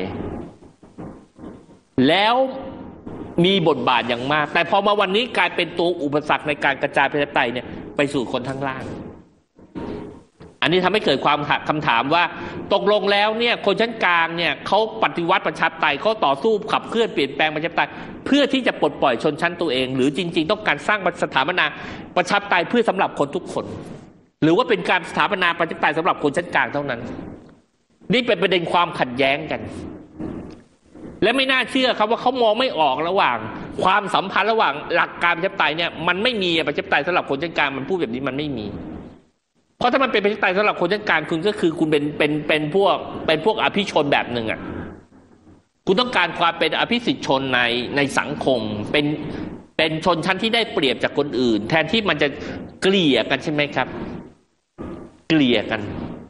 แล้วมีบทบาทอย่างมากแต่พอมาวันนี้กลายเป็นตัวอุปสรรคในการกระจายประชาธิปไตยเนี่ยไปสู่คนข้างล่างอันนี้ทำให้เกิดความคำถามว่าตกลงแล้วเนี่ยคนชั้นกลางเนี่ยเขาปฏิวัติประชาธิปไตยเขาต่อสู้ขับเคลื่อนเปลี่ยนแปลงประชาธิปไตยเพื่อที่จะปลดปล่อยชนชั้นตัวเองหรือจริงๆต้องการสร้างสถาปนาประชาธิปไตยเพื่อสำหรับคนทุกคนหรือว่าเป็นการสถาปนาประชาธิปไตยสำหรับคนชั้นกลางเท่านั้นนี่เป็นประเด็นความขัดแย้งกันและไม่น่าเชื่อครับว่าเขามองไม่ออกระหว่างความสัมพันธ์ระหว่างหลักการประชาธิปไตยเนี่ยมันไม่มีประชาธิปไตยสำหรับคนชั้นกลางมันพูดแบบนี้มันไม่มีเพราะถ้ามันเป็นประชาธิปไตยสำหรับคนชั้นกลางคุณก็คือคุณเป็นเป็นเป็นพวกเป็นพวกอภิชนแบบหนึ่งอ่ะคุณต้องการความเป็นอภิสิทธิชนในในสังคมเป็นเป็นชนชั้นที่ได้เปรียบจากคนอื่นแทนที่มันจะเกลี่ยกันใช่ไหมครับเกลี่ยกัน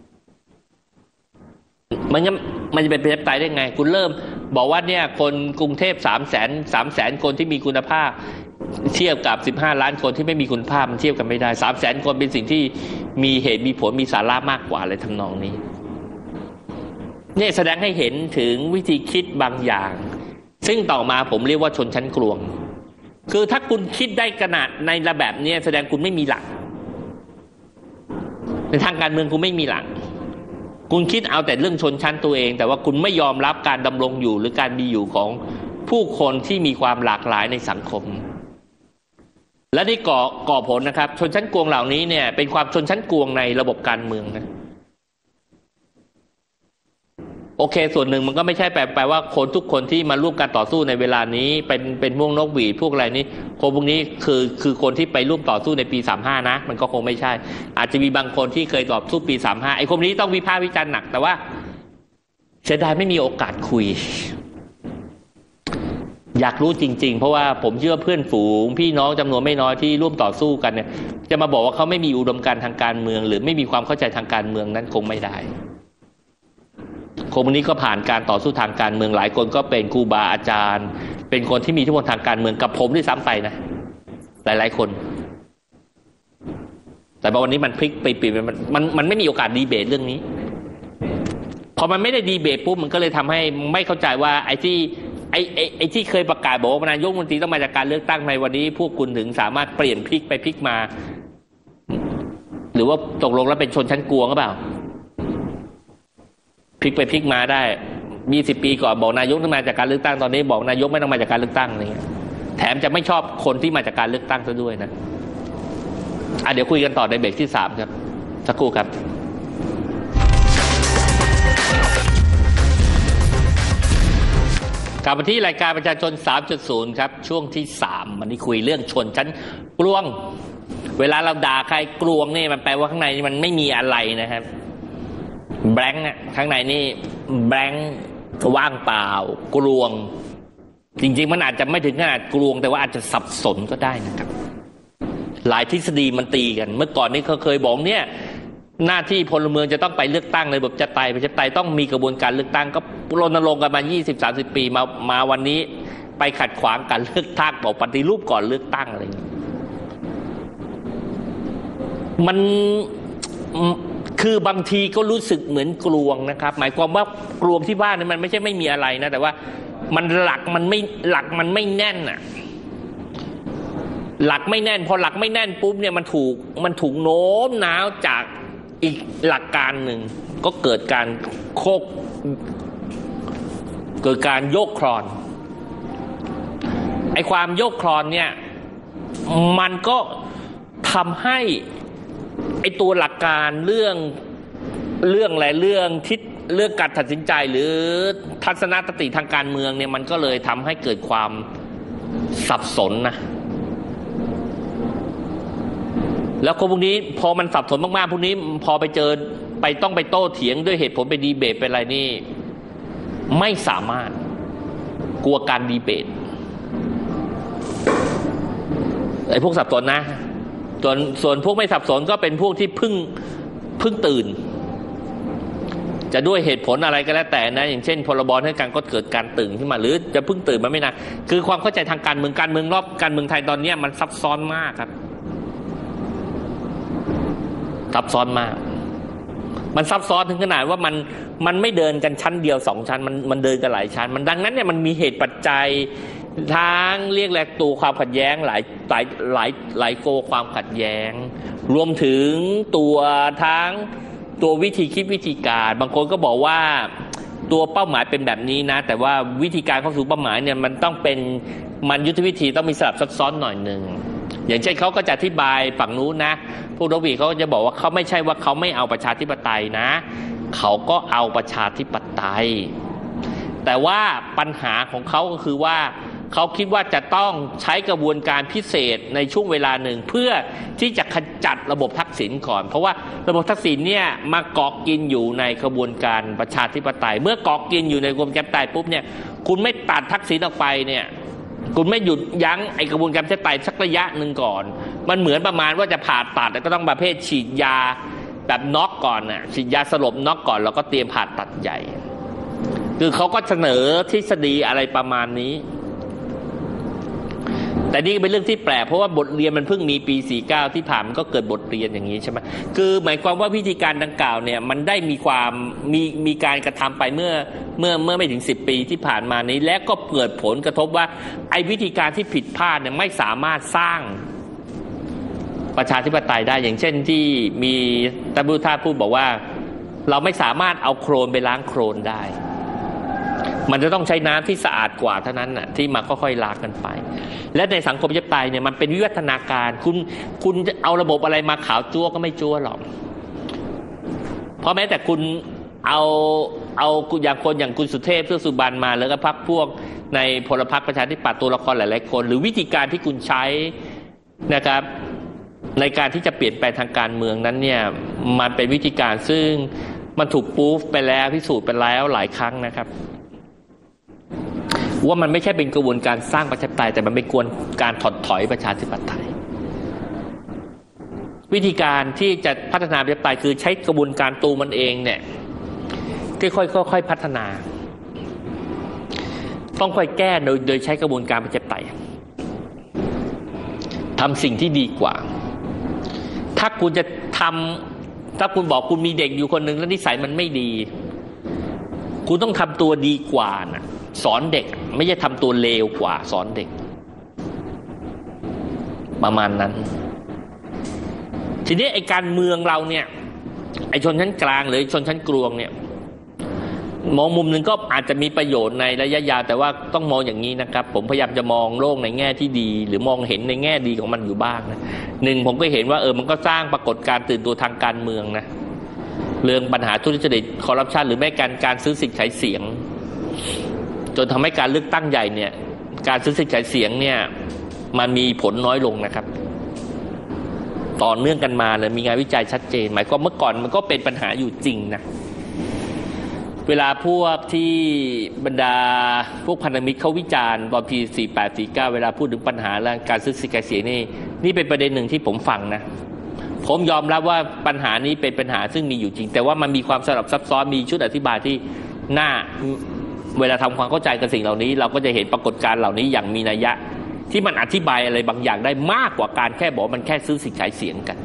มันจะมันจะเป็นประชาธิปไตยได้ไงคุณเริ่มบอกว่าเนี่ยคนกรุงเทพสามแสนสามแสนคนที่มีคุณภาพเทียบกับสิบห้าล้านคนที่ไม่มีคุณภาพมันเทียบกันไม่ได้สามแสนคนเป็นสิ่งที่มีเหตุมีผลมีสาระมากกว่าอะไรทำนองนี้นี่แสดงให้เห็นถึงวิธีคิดบางอย่างซึ่งต่อมาผมเรียกว่าชนชั้นกลวงคือถ้าคุณคิดได้ขนาดในระแบบนี้แสดงคุณไม่มีหลักในทางการเมืองคุณไม่มีหลักคุณคิดเอาแต่เรื่องชนชั้นตัวเองแต่ว่าคุณไม่ยอมรับการดำรงอยู่หรือการมีอยู่ของผู้คนที่มีความหลากหลายในสังคมและนี่ก่อก่อผลนะครับชนชั้นกลวงเหล่านี้เนี่ยเป็นความชนชั้นกลวงในระบบการเมืองนะโอเคส่วนหนึ่งมันก็ไม่ใช่แปลแปลว่าคนทุกคนที่มาร่วมการต่อสู้ในเวลานี้เป็นเป็นพวกนกหวีดพวกอะไรนี้คนพวกนี้คือคือคนที่ไปร่วมต่อสู้ในปีสามสิบห้านะมันก็คงไม่ใช่อาจจะมีบางคนที่เคยต่อสู้ปีสามสิบห้าไอ้คนนี้ต้องวิพากษ์วิจารณ์หนักแต่ว่าเสียดายไม่มีโอกาสคุยอยากรู้จริงๆเพราะว่าผมเชื่อเพื่อนฝูงพี่น้องจำนวนไม่น้อยที่ร่วมต่อสู้กันเนี่ยจะมาบอกว่าเขาไม่มีอุดมการณ์ทางการเมืองหรือไม่มีความเข้าใจทางการเมืองนั้นคงไม่ได้คนพวกนี้ก็ผ่านการต่อสู้ทางการเมืองหลายคนก็เป็นครูบาอาจารย์เป็นคนที่มีอิทธิพลทางการเมืองกับผมด้วยซ้ำไปนะหลายๆคนแต่วันนี้มันพลิกไปเปลี่ยนมันมันมันไม่มีโอกาสดีเบตเรื่องนี้พอมันไม่ได้ดีเบตปุ๊บมันก็เลยทำให้ไม่เข้าใจว่าไอ้ที่ไอ้ไอ้ไอ้ที่เคยประกาศบอกว่านายกรัฐมนตรีต้องมาจากการเลือกตั้งในวันนี้พวกคุณถึงสามารถเปลี่ยนพลิกไปพลิกมาหรือว่าตกลงแล้วเป็นชนชั้นกลวงหรือเปล่าพลิกไปพลิกมาได้ยี่สิบปีก่อนบอกนายกต้องมาจากการเลือกตั้งตอนนี้บอกนายกไม่ต้องมาจากการเลือกตั้งอะไรเงี้ยแถมจะไม่ชอบคนที่มาจากการเลือกตั้งซะด้วยนะอ่ะเดี๋ยวคุยกันต่อในเบรกที่สามครับสักครู่ครับกลับมาที่รายการประชาชน สามจุดศูนย์ ครับช่วงที่สามวันนี้คุยเรื่องชนชั้นกลวงเวลาเราด่าใครกลวงเนี่ยมันแปลว่าข้างในมันไม่มีอะไรนะครับแบงค์อ่ะข้างในนี่แบงค์ว่างเปล่ากลวงจริงๆมันอาจจะไม่ถึงขนาดกลวงแต่ว่าอาจจะสับสนก็ได้นะครับหลายทฤษฎีมันตีกันเมื่อก่อนนี้เขาเคยบอกเนี่ยหน้าที่พลเมืองจะต้องไปเลือกตั้งในระบบประชาธิปไตยประชาธิปไตยต้องมีกระบวนการเลือกตั้งก็รณรงค์กันมา ยี่สิบ สามสิบ ปีมามาวันนี้ไปขัดขวางการเลือกตั้งบอกปฏิรูปก่อนเลือกตั้งอะไรอย่างนี้มันคือบางทีก็รู้สึกเหมือนกลวงนะครับหมายความว่ากลวงที่ว่านี่มันไม่ใช่ไม่มีอะไรนะแต่ว่ามันหลักมันไม่หลักมันไม่แน่นอ่ะหลักไม่แน่นพอหลักไม่แน่นปุ๊บเนี่ยมันถูกมันถูกโน้มน้าวจากอีกหลักการหนึ่งก็เกิดการโคกเกิดการโยกคลอนไอ้ความโยกคลอนเนี่ยมันก็ทำให้ไอ้ตัวหลักการเรื่องเรื่องอะไรเรื่องทิศเรื่องการตัดสินใจหรือทัศนคติทางการเมืองเนี่ยมันก็เลยทำให้เกิดความสับสนนะแล้วคนพวกนี้พอมันสับสนมากๆพวกนี้พอไปเจอไปต้องไปโต้เถียงด้วยเหตุผลไปดีเบตเป็นอะไรนี่ไม่สามารถกลัวการดีเบตไอ้พวกสับสนนะส่วนส่วนพวกไม่สับสนก็เป็นพวกที่เพิ่งเพิ่งตื่นจะด้วยเหตุผลอะไรก็แล้วแต่นะอย่างเช่นพรบให้การก็เกิดการตื่นขึ้นมาหรือจะเพิ่งตื่นมาไม่นานคือความเข้าใจทางการเมืองการเมืองรอบการเมืองไทยตอนนี้มันซับซ้อนมากครับซับซ้อนมากมันซับซ้อนถึงขนาดว่ามันมันไม่เดินกันชั้นเดียวสองชั้นมันมันเดินกันหลายชั้นมันดังนั้นเนี่ยมันมีเหตุปัจจัยทางเรียกแหลกตัวความขัดแย้งหลายหลายหลายหลายโกความขัดแย้งรวมถึงตัวทั้งตัววิธีคิดวิธีการบางคนก็บอกว่าตัวเป้าหมายเป็นแบบนี้นะแต่ว่าวิธีการเข้าสู่เป้าหมายเนี่ยมันต้องเป็นมันยุทธวิธีต้องมีสลับซับซ้อนหน่อยนึงอย่างเช่นเขาก็จะอธิบายฝั่งนู้นนะพวกโรบีเขาจะบอกว่าเขาไม่ใช่ว่าเขาไม่เอาประชาธิปไตยนะเขาก็เอาประชาธิปไตยแต่ว่าปัญหาของเขาก็คือว่าเขาคิดว่าจะต้องใช้กระบวนการพิเศษในช่วงเวลาหนึ่งเพื่อที่จะขจัดระบบทักษิณก่อนเพราะว่าระบบทักษิณเนี่ยมาเกาะกินอยู่ในกระบวนการประชาธิปไตยเมื่อเกาะกินอยู่ในกระบวนการประชาธิปไตยปุ๊บเนี่ยคุณไม่ตัดทักษิณออกไปเนี่ยคุณไม่หยุดยั้งไอกระบวนการประชาธิปไตยสักระยะหนึ่งก่อนมันเหมือนประมาณว่าจะผ่าตัดก็ต้องประเภทฉีดยาแบบน็อกก่อนน่ะฉีดยาสลบน็อกก่อนแล้วก็เตรียมผ่าตัดใหญ่คือเขาก็เสนอทฤษฎีอะไรประมาณนี้แต่นี่เป็นเรื่องที่แปลกเพราะว่าบทเรียนมันเพิ่งมีปีสี่สิบเก้าที่ผ่านมันก็เกิดบทเรียนอย่างนี้ใช่ไหมคือหมายความว่าวิธีการดังกล่าวเนี่ยมันได้มีความมีมีการกระทำไปเมื่อเมื่อเมื่อไม่ถึงสิบปีที่ผ่านมานี้และก็เกิดผลกระทบว่าไอ้วิธีการที่ผิดพลาดเนี่ยไม่สามารถสร้างประชาธิปไตยได้อย่างเช่นที่มีท่านผู้ท่าพูดบอกว่าเราไม่สามารถเอาโคลนไปล้างโคลนได้มันจะต้องใช้น้ำที่สะอาดกว่าเท่านั้นน่ะที่มาค่อยๆล้างกันไปและในสังคมประชาธิปไตยเนี่ยมันเป็นวิวัฒนาการคุณคุณจะเอาระบบอะไรมาขาวจั๊วก็ไม่จั๊วหรอกเพราะแม้แต่คุณเอาเอาอย่างคนอย่างคุณสุเทพเทือกสุบรรณมาแล้วก็พรรคพวกในพลพรรคประชาธิปัตย์ตัวละครหลายๆคนหรือวิธีการที่คุณใช้นะครับในการที่จะเปลี่ยนแปลงทางการเมืองนั้นเนี่ยมันเป็นวิธีการซึ่งมันถูกพูฟไปแล้วพิสูจน์ไปแล้วหลายครั้งนะครับว่ามันไม่ใช่เป็นกระบวนการสร้างประชาธิปไตยแต่มันเป็นกระบวนการถอดถอยประชาธิปไตยวิธีการที่จะพัฒนาประชาธิปไตยคือใช้กระบวนการตัวมันเองเนี่ยค่อยๆค่อยๆพัฒนาต้องค่อยแก้โดยโดยใช้กระบวนการประชาธิปไตยทำสิ่งที่ดีกว่าถ้าคุณจะทำถ้าคุณบอกคุณมีเด็กอยู่คนหนึ่งแล้วนิสัยมันไม่ดีคุณต้องทำตัวดีกว่านะสอนเด็กไม่ใช่ทำตัวเลวกว่าสอนเด็กประมาณนั้นทีนี้ไอ้การเมืองเราเนี่ยไอ้ชนชั้นกลางหรือชนชั้นกลางเนี่ยมองมุมหนึ่งก็อาจจะมีประโยชน์ในระยะยาวแต่ว่าต้องมองอย่างนี้นะครับผมพยายามจะมองโลกในแง่ที่ดีหรือมองเห็นในแง่ดีของมันอยู่บ้างนะหนึ่งผมก็เห็นว่าเออมันก็สร้างปรากฏการณ์ตื่นตัวทางการเมืองนะเรื่องปัญหาทุจริตคอร์รัปชันหรือแม้การการซื้อสิทธิ์ขายเสียงจนทำให้การเลือกตั้งใหญ่เนี่ยการซื้อสิทธิ์ขายเสียงเนี่ยมันมีผลน้อยลงนะครับต่อเนื่องกันมาเลยมีงานวิจัยชัดเจนหมายความเมื่อก่อนมันก็เป็นปัญหาอยู่จริงนะเวลาพวกที่บรรดาพวกพันธมิตรเขาวิจารณ์ตอนปีสี่แปด สี่เก้าเวลาพูดถึงปัญหาเรื่องการซื้อสิทธิ์ขายเสียงนี่นี่เป็นประเด็นหนึ่งที่ผมฟังนะผมยอมรับว่าปัญหานี้เป็นปัญหาซึ่งมีอยู่จริงแต่ว่ามันมีความสลับซับซ้อนมีชุดอธิบายที่น่าเวลาทำความเข้าใจกับสิ่งเหล่านี้เราก็จะเห็นปรากฏการณ์เหล่านี้อย่างมีนัยยะที่มันอธิบายอะไรบางอย่างได้มากกว่าการแค่บอกมันแค่ซื้อสิทธิ์ขายเสียงกัน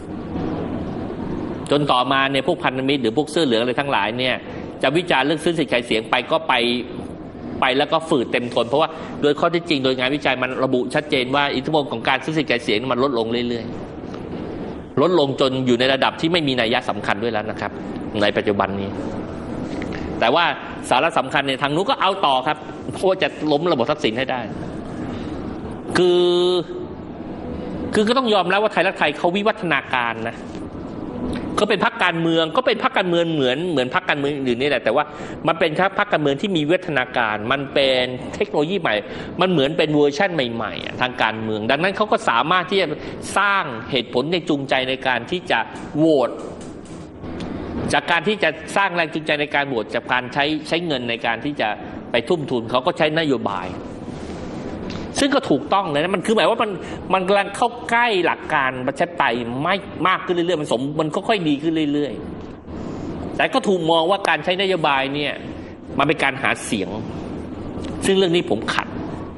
จนต่อมาเนี่ยพวกพันธมิตรหรือพวกเสื้อเหลืองอะไรทั้งหลายเนี่ยจะวิจารณ์เรื่องซื้อสิทธิ์ขายเสียงไปก็ไปไปแล้วก็ฝืดเต็มทนเพราะว่าโดยข้อเท็จจริงโดยงานวิจัยมันระบุชัดเจนว่าอิทธิพลของการซื้อสิทธิ์ขายเสียงมันลดลงเรื่อยๆลดลงจนอยู่ในระดับที่ไม่มีนัยยะสำคัญด้วยแล้วนะครับในปัจจุบันนี้แต่ว่าสาระสำคัญในทางนู้นก็เอาต่อครับเพราะจะล้มระบบทรัพย์สินให้ได้คือคือก็ต้องยอมแล้วว่าไทยรักไทยเขาวิวัฒนาการนะเขาเป็นพรรคการเมืองก็เป็นพรรคการเมืองเหมือนเหมือนพรรคการเมืองอื่นนี่แหละแต่ว่ามันเป็นพรรคการเมืองที่มีวิวัฒนาการมันเป็นเทคโนโลยีใหม่มันเหมือนเป็นเวอร์ชั่นใหม่ๆทางการเมืองดังนั้นเขาก็สามารถที่จะสร้างเหตุผลในจูงใจในการที่จะโหวตจากการที่จะสร้างแรงจูงใจในการโหวตจากการใช้ใช้เงินในการที่จะไปทุ่มทุนเขาก็ใช้นโยบายซึ่งก็ถูกต้องเลยนะมันคือหมายว่ามันมันกำลังเข้าใกล้หลักการประชาธิปไตยไม่มากขึ้นเรื่อยๆมันสมมันค่อยๆดีขึ้นเรื่อยๆแต่ก็ถูกมองว่าการใช้นโยบายเนี่ยมันเป็นการหาเสียงซึ่งเรื่องนี้ผมขัด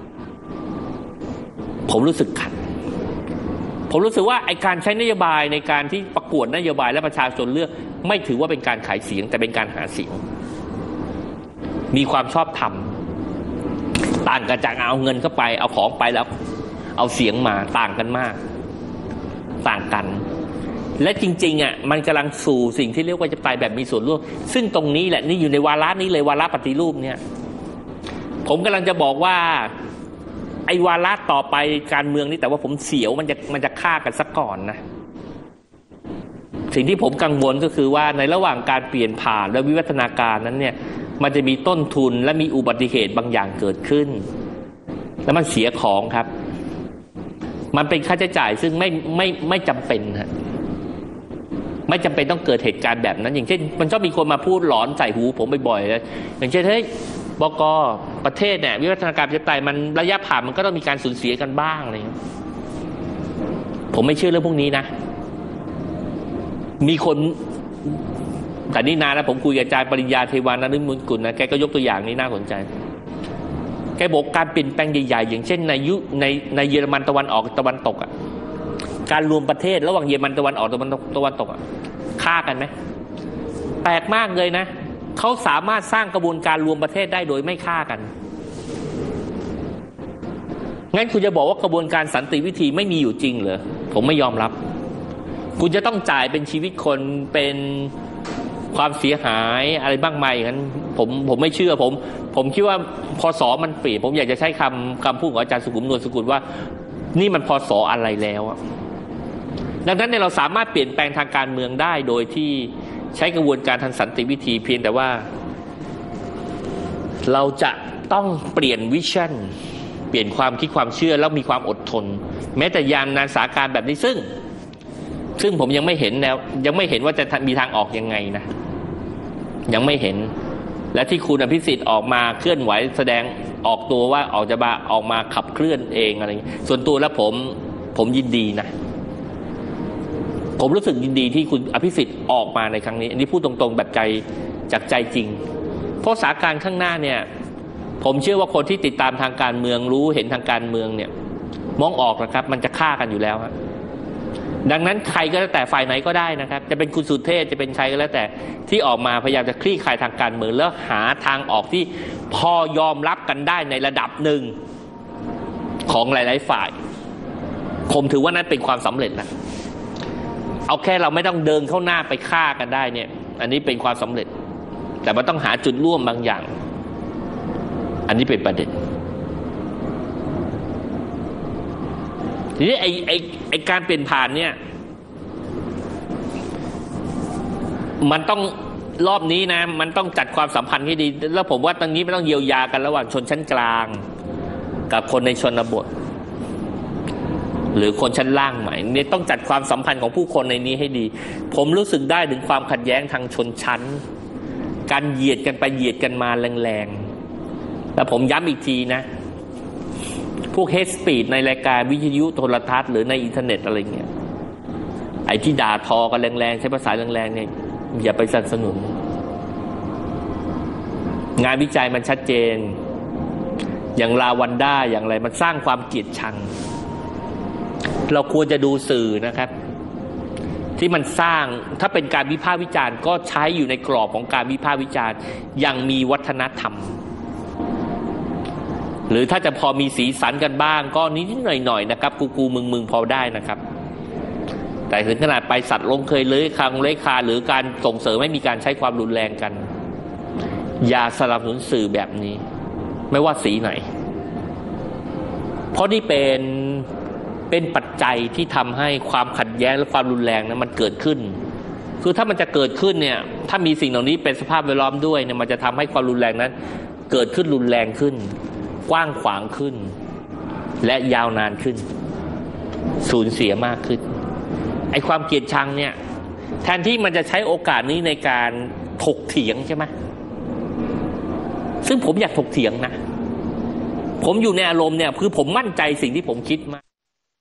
ผมรู้สึกขัดผมรู้สึกว่าไอ้การใช้นโยบายในการที่ประกวดนโยบายและประชาชนเลือกไม่ถือว่าเป็นการขายเสียงแต่เป็นการหาเสียงมีความชอบธรรมต่างกันจากเอาเงินเข้าไปเอาของไปแล้วเอาเสียงมาต่างกันมากต่างกันและจริงๆอ่ะมันกำลังสู่สิ่งที่เรียกว่าจะไปแบบมีส่วนร่วมซึ่งตรงนี้แหละนี่อยู่ในวาระนี้เลยวาระปฏิรูปเนี่ยผมกำลังจะบอกว่าไอ้วาระต่อไปการเมืองนี่แต่ว่าผมเสียวมันจะมันจะฆ่ากันซะก่อนนะสิ่งที่ผมกังวลก็คือว่าในระหว่างการเปลี่ยนผ่านและวิวัฒนาการนั้นเนี่ยมันจะมีต้นทุนและมีอุบัติเหตุบางอย่างเกิดขึ้นแล้วมันเสียของครับมันเป็นค่าใช้จ่ายซึ่งไม่ไม่ไม่จำเป็นฮะไม่จำเป็นต้องเกิดเหตุการณ์แบบนั้นอย่างเช่นมันชอบมีคนมาพูดหลอนใส่หูผมบ่อยๆอย่างเช่นเฮ้ยบก.ประเทศเนี่ยวิวัฒนาการประชาธิปไตยมันระยะผ่านมันก็ต้องมีการสูญเสียกันบ้างอะไรอย่างนี้ผมไม่เชื่อเรื่องพวกนี้นะมีคนแต่นี่นานแล้วผมคุยกับอาจารย์ปริญญาเทวานานุมุลกุลนะแกก็ยกตัวอย่างนี้น่าสนใจแกบอกการเปลี่ยนแปลงใหญ่ๆอย่างเช่นในยุในในเยอรมันตะวันออกตะวันตกอ่ะการรวมประเทศระหว่างเยอรมันตะวันออกตะวันตกตะวันตกอ่ะฆ่ากันไหมแปลกมากเลยนะเขาสามารถสร้างกระบวนการรวมประเทศได้โดยไม่ฆ่ากันงั้นคุณจะบอกว่ากระบวนการสันติวิธีไม่มีอยู่จริงเหรอผมไม่ยอมรับคุณจะต้องจ่ายเป็นชีวิตคนเป็นความเสียหายอะไรบ้างไหมงั้นผมผมไม่เชื่อผมผมคิดว่าพศมันเปลี่ยนผมอยากจะใช้คำคำพูดของอาจารย์สุขุมนวลสกุลว่านี่มันพศอะไรแล้วดังนั้นเนี่ยเราสามารถเปลี่ยนแปลงทางการเมืองได้โดยที่ใช้กระบวนการทางสันติวิธีเพียงแต่ว่าเราจะต้องเปลี่ยนวิชั่นเปลี่ยนความคิดความเชื่อแล้วมีความอดทนแม้แต่ยามนานสาการแบบนี้ซึ่งซึ่งผมยังไม่เห็นแล้วยังไม่เห็นว่าจะมีทางออกยังไงนะยังไม่เห็นและที่คุณอภิสิทธิ์ออกมาเคลื่อนไหวแสดงออกตัวว่าออกจะมาออกมาขับเคลื่อนเองอะไรอย่างนี้ส่วนตัวแล้วผมผมยินดีนะผมรู้สึกยินดีที่คุณอภิสิทธิ์ออกมาในครั้งนี้อันนี้พูดตรงๆแบบใจจากใจจริงเพราะสถานการณ์ข้างหน้าเนี่ยผมเชื่อว่าคนที่ติดตามทางการเมืองรู้เห็นทางการเมืองเนี่ยมองออกนะครับมันจะฆ่ากันอยู่แล้วครับดังนั้นใครก็แล้วแต่ฝ่ายไหนก็ได้นะครับจะเป็นคุณสุเทพจะเป็นใครก็แล้วแต่ที่ออกมาพยายามจะคลี่คลายทางการเมืองแล้วหาทางออกที่พอยอมรับกันได้ในระดับหนึ่งของหลายๆฝ่ายผมถือว่านั้นเป็นความสำเร็จนะเอาแค่เราไม่ต้องเดินเข้าหน้าไปฆ่ากันได้เนี่ยอันนี้เป็นความสำเร็จแต่มันต้องหาจุดร่วมบางอย่างอันนี้เป็นประเด็นทีนี้ไอ้ไอ้ไอ้การเปลี่ยนผ่านเนี่ยมันต้องรอบนี้นะมันต้องจัดความสัมพันธ์ให้ดีแล้วผมว่าตรงนี้ไม่ต้องเยียวยากันระหว่างชนชั้นกลางกับคนในชนบทหรือคนชั้นล่างใหม่เนี่ยต้องจัดความสัมพันธ์ของผู้คนในนี้ให้ดีผมรู้สึกได้ถึงความขัดแย้งทางชนชั้นการเหยียดกันไปเหยียดกันมาแรงๆแล้วผมย้ำอีกทีนะพวกเฮดสปีดในรายการวิทยุโทรทัศน์หรือในอินเทอร์เน็ตอะไรเงี้ยไอ้ที่ด่าทอกันแรงๆใช้ภาษาแรงๆเนี่ยอย่าไปสนับสนุนงานวิจัยมันชัดเจนอย่างลาวันด้าอย่างไรมันสร้างความเกลียดชังเราควรจะดูสื่อนะครับที่มันสร้างถ้าเป็นการวิพากษ์วิจารณ์ก็ใช้อยู่ในกรอบของการวิพากษ์วิจารณ์อย่างมีวัฒนธรรมหรือถ้าจะพอมีสีสันกันบ้างก็นิดๆหน่อยๆนะครับกูกูมึงมึงพอได้นะครับแต่ถึงขนาดไปสัตว์ลงเคยเลื้อยคางเลื้อยคาหรือการส่งเสริมไม่มีการใช้ความรุนแรงกันอย่าสนับสนุนสื่อแบบนี้ไม่ว่าสีไหนเพราะนี่เป็นเป็นปัจจัยที่ทำให้ความขัดแย้งและความรุนแรงนั้นมันเกิดขึ้นคือถ้ามันจะเกิดขึ้นเนี่ยถ้ามีสิ่งเหล่านี้เป็นสภาพแวดล้อมด้วยเนี่ยมันจะทำให้ความรุนแรงนั้นเกิดขึ้นรุนแรงขึ้นกว้างขวางขึ้นและยาวนานขึ้นสูญเสียมากขึ้นไอ้ความเกลียดชังเนี่ยแทนที่มันจะใช้โอกาสนี้ในการถกเถียงใช่ไหมซึ่งผมอยากถกเถียงนะผมอยู่ในอารมณ์เนี่ยคือผมมั่นใจสิ่งที่ผมคิดมาก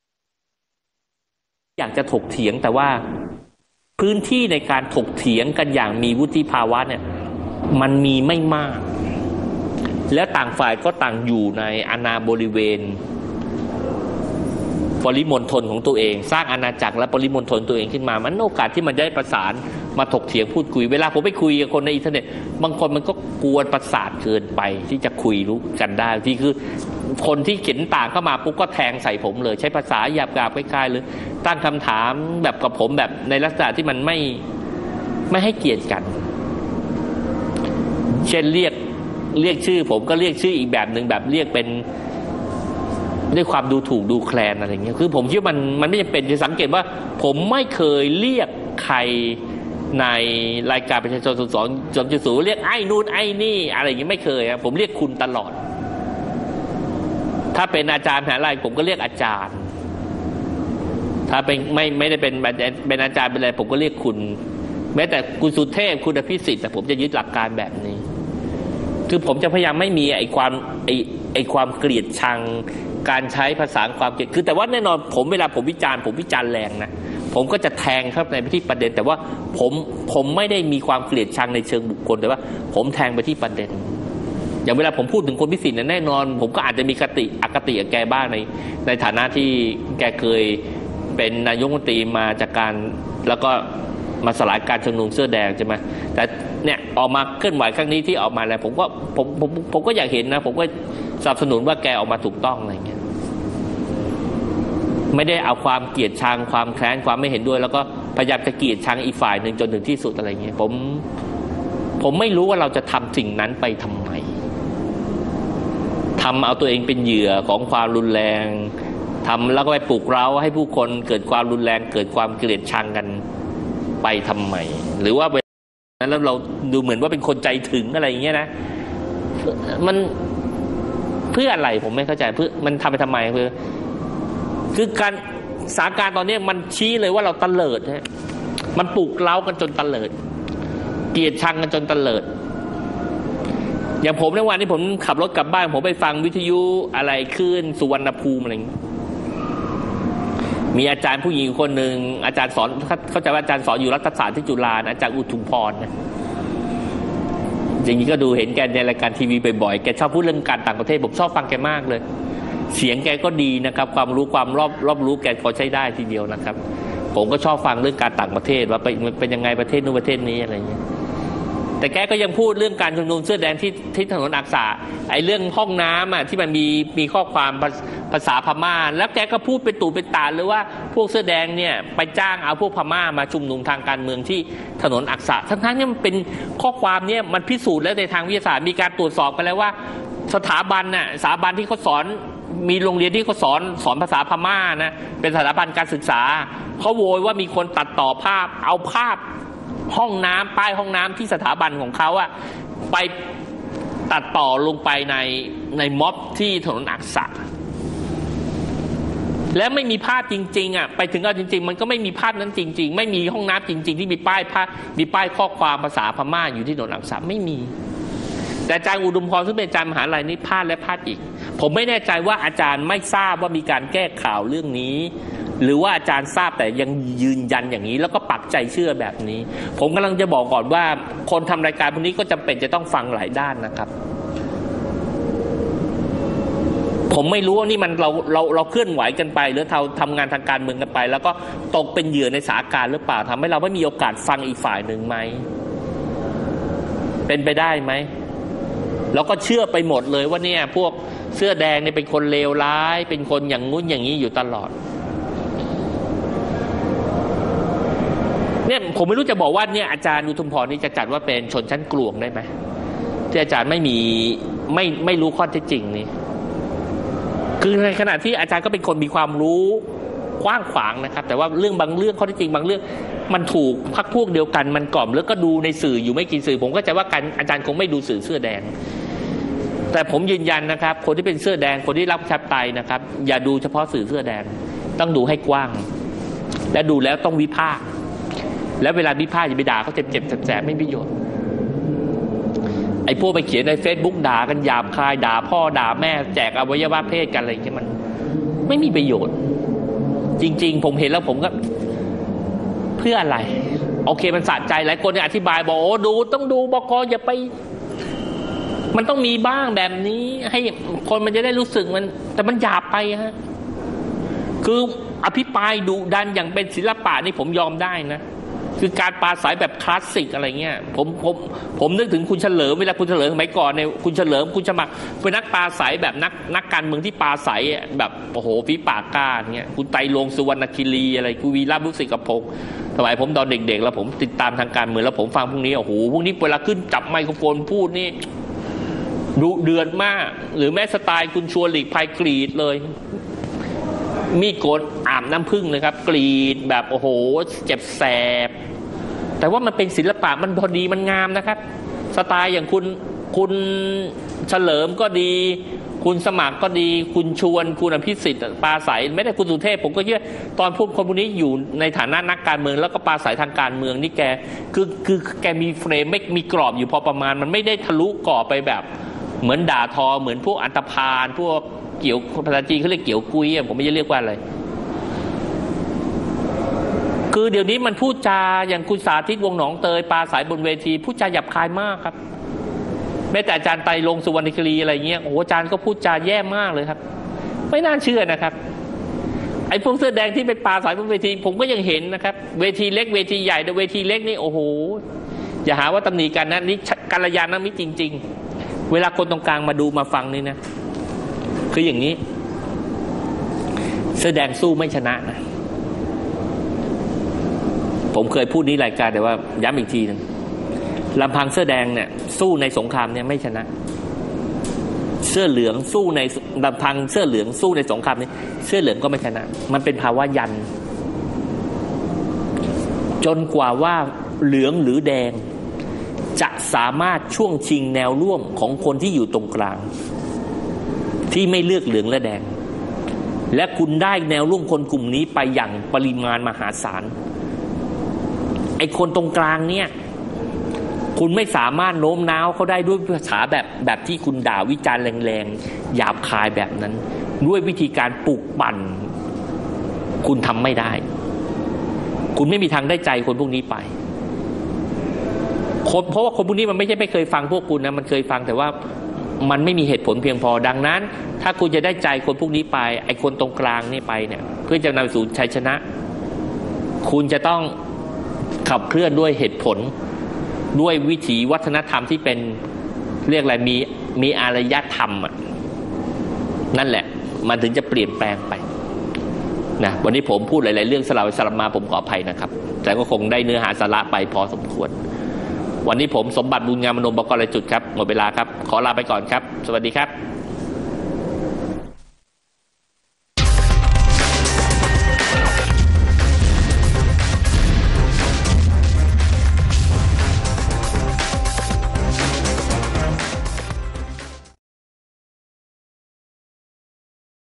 อยากจะถกเถียงแต่ว่าพื้นที่ในการถกเถียงกันอย่างมีวุฒิภาวะเนี่ยมันมีไม่มากแล้วต่างฝ่ายก็ต่างอยู่ในอาณาบริเวณปริมณฑลของตัวเองสร้างอาณาจักรและปริมณฑลตัวเองขึ้นมามันโอกาสที่มันได้ประสานมาถกเถียงพูดคุยเวลาผมไปคุยกับคนในอินเทอร์เน็ตบางคนมันก็กวนประสาทเกินไปที่จะคุยรู้กันได้ที่คือคนที่เขียนต่างเข้ามาปุ๊บก็แทงใส่ผมเลยใช้ภาษาหยาบกาบคล้ายๆหรือตั้งคำถามแบบกับผมแบบในลักษณะที่มันไม่ไม่ให้เกียรติกันเช่นเรียกเรียกชื่อผมก็เรียกชื่ออีกแบบหนึ่งแบบเรียกเป็นด้วยความดูถูกดูแคลนอะไรเงี้ยคือผมคิดว่ามันมันไม่จำเป็นจะสังเกตว่าผมไม่เคยเรียกใครในรายการประชาชนสองสองจุดศูนย์เรียกไอ้นู่นไอ้นี่อะไรอย่างเงี้ยไม่เคยครับผมเรียกคุณตลอดถ้าเป็นอาจารย์มหาวิทยาลัยผมก็เรียกอาจารย์ถ้าเป็นไม่ไม่ได้เป็นเป็นอาจารย์เป็นอะไรผมก็เรียกคุณแม้แต่คุณสุเทพคุณอภิสิทธิ์แต่ผมจะยึดหลักการแบบนี้คือผมจะพยายามไม่มีไอ้ความไอ้ไอ้ความเกลียดชังการใช้ภาษาความเกลียดคือแต่ว่าแน่นอนผมเวลาผมวิจารณ์ผมวิจารณ์แรงนะผมก็จะแทงเข้าในไปที่ประเด็นแต่ว่าผมผมไม่ได้มีความเกลียดชังในเชิงบุคคลแต่ว่าผมแทงไปที่ประเด็นอย่างเวลาผมพูดถึงคนพิสิทธิ์เนี่ยแน่นอนผมก็อาจจะมีคติอคติกับแกบ้างในในฐานะที่แกเคยเป็นนายกรัฐมนตรีมาจากการแล้วก็มาสลายการชุมนุมเสื้อแดงใช่ไหมแต่เนี่ยออกมาเคลื่อนไหวครั้งนี้ที่ออกมาแล้วผมก็ผมผมผมก็อยากเห็นนะผมก็สนับสนุนว่าแกออกมาถูกต้องอะไรเงี้ยไม่ได้เอาความเกลียดชังความแค้นความไม่เห็นด้วยแล้วก็พยายามจะเกลียดชังอีกฝ่ายหนึ่งจนถึงที่สุดอะไรเงี้ยผมผมไม่รู้ว่าเราจะทำสิ่งนั้นไปทำไมทำเอาตัวเองเป็นเหยื่อของความรุนแรงทำแล้วก็ไปปลุกเร้าให้ผู้คนเกิดความรุนแรงเกิดความเกลียดชังกันไปทำไมหรือว่าเวลานั้นแล้วเราดูเหมือนว่าเป็นคนใจถึงอะไรอย่างเงี้ยนะมันเพื่ออะไรผมไม่เข้าใจเพื่อมันทำไปทำไมคือคือการสถานการณ์ตอนนี้มันชี้เลยว่าเราตะเลิดฮะมันปลุกเร้ากันจนตะเลิดเกลียดชังกันจนตะเลิดอย่างผมในวันที่ผมขับรถกลับบ้านผมไปฟังวิทยุอะไรขึ้นสุวรรณภูมิอะไรอย่างเงี้ยมีอาจารย์ผู้หญิงคนหนึ่งอาจารย์สอนเข้าใจว่าอาจารย์สอนอยู่รัฐศาสตร์ที่จุฬานะอาจารย์อุทุมพรนะอย่างนี้ก็ดูเห็นแกในรายการทีวีบ่อยๆแกชอบพูดเรื่องการต่างประเทศผมชอบฟังแกมากเลยเสียงแกก็ดีนะครับความรู้ความรอบรอบรู้แกพอใช้ได้ทีเดียวนะครับผมก็ชอบฟังเรื่องการต่างประเทศว่าเป็นเป็นยังไงประเทศนู้นประเทศนี้อะไรอย่างเงี้ยแต่แกก็ยังพูดเรื่องการชุมนุมเสื้อแดงที่ที่ถนนอักษาไอ้เรื่องห้องน้ำอ่ะที่มันมีมีข้อความภาษาพม่าแล้วแกก็พูดเป็นตู่เป็นตาเลยว่าพวกเสื้อแดงเนี่ยไปจ้างเอาพวกพม่ามาชุมนุมทางการเมืองที่ถนนอักษาทั้งๆที่มันเป็นข้อความเนี่ยมันพิสูจน์แล้วในทางวิทยาศาสตร์มีการตรวจสอบกันแล้วว่าสถาบันน่ะสถาบันที่เขาสอนมีโรงเรียนที่เขาสอนสอนภาษาพม่านะเป็นสถาบันการศึกษาเขาโวยว่ามีคนตัดต่อภาพเอาภาพห้องน้ำป้ายห้องน้ำที่สถาบันของเขาอะไปตัดต่อลงไปในในม็อบที่ถนนอักษะแล้วไม่มีภาพจริงๆอ่ะไปถึงเอาจริงๆมันก็ไม่มีภาพนั้นจริงๆไม่มีห้องน้ำจริงๆที่มีป้ายภาพมีป้ายข้อความภาษาพม่าอยู่ที่ถนนอักษรไม่มีแต่อาจารย์อุดมพรซึ่งเป็นอาจารย์มหาลัยนี่พลาดและพลาดอีกผมไม่แน่ใจว่าอาจารย์ไม่ทราบว่ามีการแก้ข่าวเรื่องนี้หรือว่าอาจารย์ทราบแต่ยังยืนยันอย่างนี้แล้วก็ปักใจเชื่อแบบนี้ผมกำลังจะบอกก่อนว่าคนทำรายการพวกนี้ก็จำเป็นจะต้องฟังหลายด้านนะครับผมไม่รู้ว่านี่มันเราเราเราเคลื่อนไหวกันไปหรือเราทำงานทางการเมืองกันไปแล้วก็ตกเป็นเหยื่อในสถานการณ์หรือเปล่าทำให้เราไม่มีโอกาสฟังอีกฝ่ายหนึ่งไหมเป็นไปได้ไหมแล้วก็เชื่อไปหมดเลยว่าเนี่ยพวกเสื้อแดงเนี่ยเป็นคนเลวร้ายเป็นคนอย่างงุ้นอย่างนี้อยู่ตลอดเนี่ยผมไม่รู้จะบอกว่าเนี่ยอาจารย์อุทุมพรนี่จะจัดว่าเป็นชนชั้นกลวงได้ไหมที่อาจารย์ไม่มีไม่ไม่รู้ข้อเท็จจริงนี่คือในขณะที่อาจารย์ก็เป็นคนมีความรู้กว้างขวางนะครับแต่ว่าเรื่องบางเรื่องข้อเท็จจริงบางเรื่องมันถูกพรรคพวกเดียวกันมันกล่อมแล้วก็ดูในสื่ออยู่ไม่กี่สื่อผมก็จะว่าการอาจารย์คงไม่ดูสื่อเสื้อแดงแต่ผมยืนยันนะครับคนที่เป็นเสื้อแดงคนที่รับประชาธิปไตยนะครับอย่าดูเฉพาะสื่อเสื้อแดงต้องดูให้กว้างและดูแล้วต้องวิพากษ์แล้วเวลาวิพากษ์อย่าไปด่าเขาเจ็บๆแสบๆไม่มีประโยชน์ไอ้พวกไปเขียนใน Facebook ด่ากันหยาบคายด่าพ่อด่าแม่แจกอวัยวะเพศกันอะไรอย่างเงี้ยมันไม่มีประโยชน์จริงๆผมเห็นแล้วผมก็เพื่ออะไรโอเคมันสะใจหลายคนเนี่ยอธิบายบอกโอ้ดูต้องดูบก.อย่าไปมันต้องมีบ้างแบบนี้ให้คนมันจะได้รู้สึกมันแต่มันหยาบไปฮะคืออภิปรายดุดันอย่างเป็นศิลปะนี่ผมยอมได้นะคือการปราศัยแบบคลาสสิกอะไรเงี้ยผมผมผมนึกถึงคุณเฉลิมเวลาคุณเฉลิมสมัยก่อนเนี่ยคุณเฉลิมคุณสมัครเป็นนักปราศัยแบบนักนักการเมืองที่ปราศัยแบบโอ้โหฝีปากกล้าเงี้ยคุณไตรรงค์สุวรรณคิรีอะไรคุณวีระมุสิกพงศ์สมัยผมตอนเด็กๆแล้วผมติดตามทางการเมืองแล้วผมฟังพวกนี้โอ้โหพวกนี้เวลาขึ้นจับไมโครโฟนพูดนี่ดุเดือดมากหรือแม้สไตล์คุณชวนหลีกภัยกรีดเลยมีโกนอาบน้ำผึ้งเลยครับกรีดแบบโอ้โหเจ็บแสบแต่ว่ามันเป็นศิลปะมันพอดีมันงามนะครับสไตล์อย่างคุณคุณเฉลิมก็ดีคุณสมัครก็ดีคุณชวนคุณอภิสิทธิ์ปราศัยไม่ได้คุณสุเทพผมก็คิดว่าตอนพูดคนพวกนี้อยู่ในฐานะนักการเมืองแล้วก็ปราศัยทางการเมืองนี่แกคือคือแกมีเฟรมไม่มีกรอบอยู่พอประมาณมันไม่ได้ทะลุกรอบไปแบบเหมือนด่าทอเหมือนพวกอันธพาลพวกเกี่ยวภาษาจีนเขาเรียกเกี่ยวกุยผมไม่จะเรียกว่าอะไรคือเดี๋ยวนี้มันพูดจาอย่างคุณสาธิตวงศ์หนองเตยปราศัยบนเวทีพูดจาหยาบคายมากครับแม้แต่อาจารย์ไตรรงค์สุวรรณคิรีอะไรเงี้ยโอ้อาจารย์ก็พูดจาแย่มากเลยครับไม่น่าเชื่อนะครับไอ้พวกเสื้อแดงที่เป็นปราศัยบนเวทีผมก็ยังเห็นนะครับเวทีเล็กเวทีใหญ่แต่เวทีเล็กนี่โอ้โหอย่าหาว่าตำหนิกันนะนี่กัลยาณมิตรจริงๆเวลาคนตรงกลางมาดูมาฟังนี่นะคืออย่างนี้เสื้อแดงสู้ไม่ชนะนะผมเคยพูดนี้รายการแต่ว่าย้ำอีกทีนึงลำพังเสื้อแดงเนี่ยสู้ในสงครามเนี่ยไม่ชนะเสื้อเหลืองสู้ในลำพังเสื้อเหลืองสู้ในสงครามนี้เสื้อเหลืองก็ไม่ชนะมันเป็นภาวะยันจนกว่าว่าเหลืองหรือแดงจะสามารถช่วงชิงแนวร่วมของคนที่อยู่ตรงกลางที่ไม่เลือกเหลืองและแดงและคุณได้แนวร่วมคนกลุ่มนี้ไปอย่างปริมาณมหาศาลไอ้คนตรงกลางเนี่ยคุณไม่สามารถโน้มน้าวเขาได้ด้วยภาษาแบบแบบที่คุณด่าวิจารณ์แรงๆหยาบคายแบบนั้นด้วยวิธีการปลุกปั่นคุณทำไม่ได้คุณไม่มีทางได้ใจคนพวกนี้ไปคนเพราะว่าคนพวกนี้มันไม่ใช่ไม่เคยฟังพวกคุณนะมันเคยฟังแต่ว่ามันไม่มีเหตุผลเพียงพอดังนั้นถ้าคุณจะได้ใจคนพวกนี้ไปไอ้คนตรงกลางนี่ไปเนี่ยเพื่อจะนำสู่ชัยชนะคุณจะต้องขับเคลื่อนด้วยเหตุผลด้วยวิถีวัฒนธรรมที่เป็นเรียกอะไรมีมีอารยธรรมอ่ะนั่นแหละมันถึงจะเปลี่ยนแปลงไปนะวันนี้ผมพูดหลายๆเรื่องสลับไปสลับมาผมขออภัยนะครับแต่ก็คงได้เนื้อหาสาระไปพอสมควรวันนี้ผมสมบัติบุญงามมโนบก.รายจุดครับหมดเวลาครับขอลาไปก่อนครับสวัสดีครับ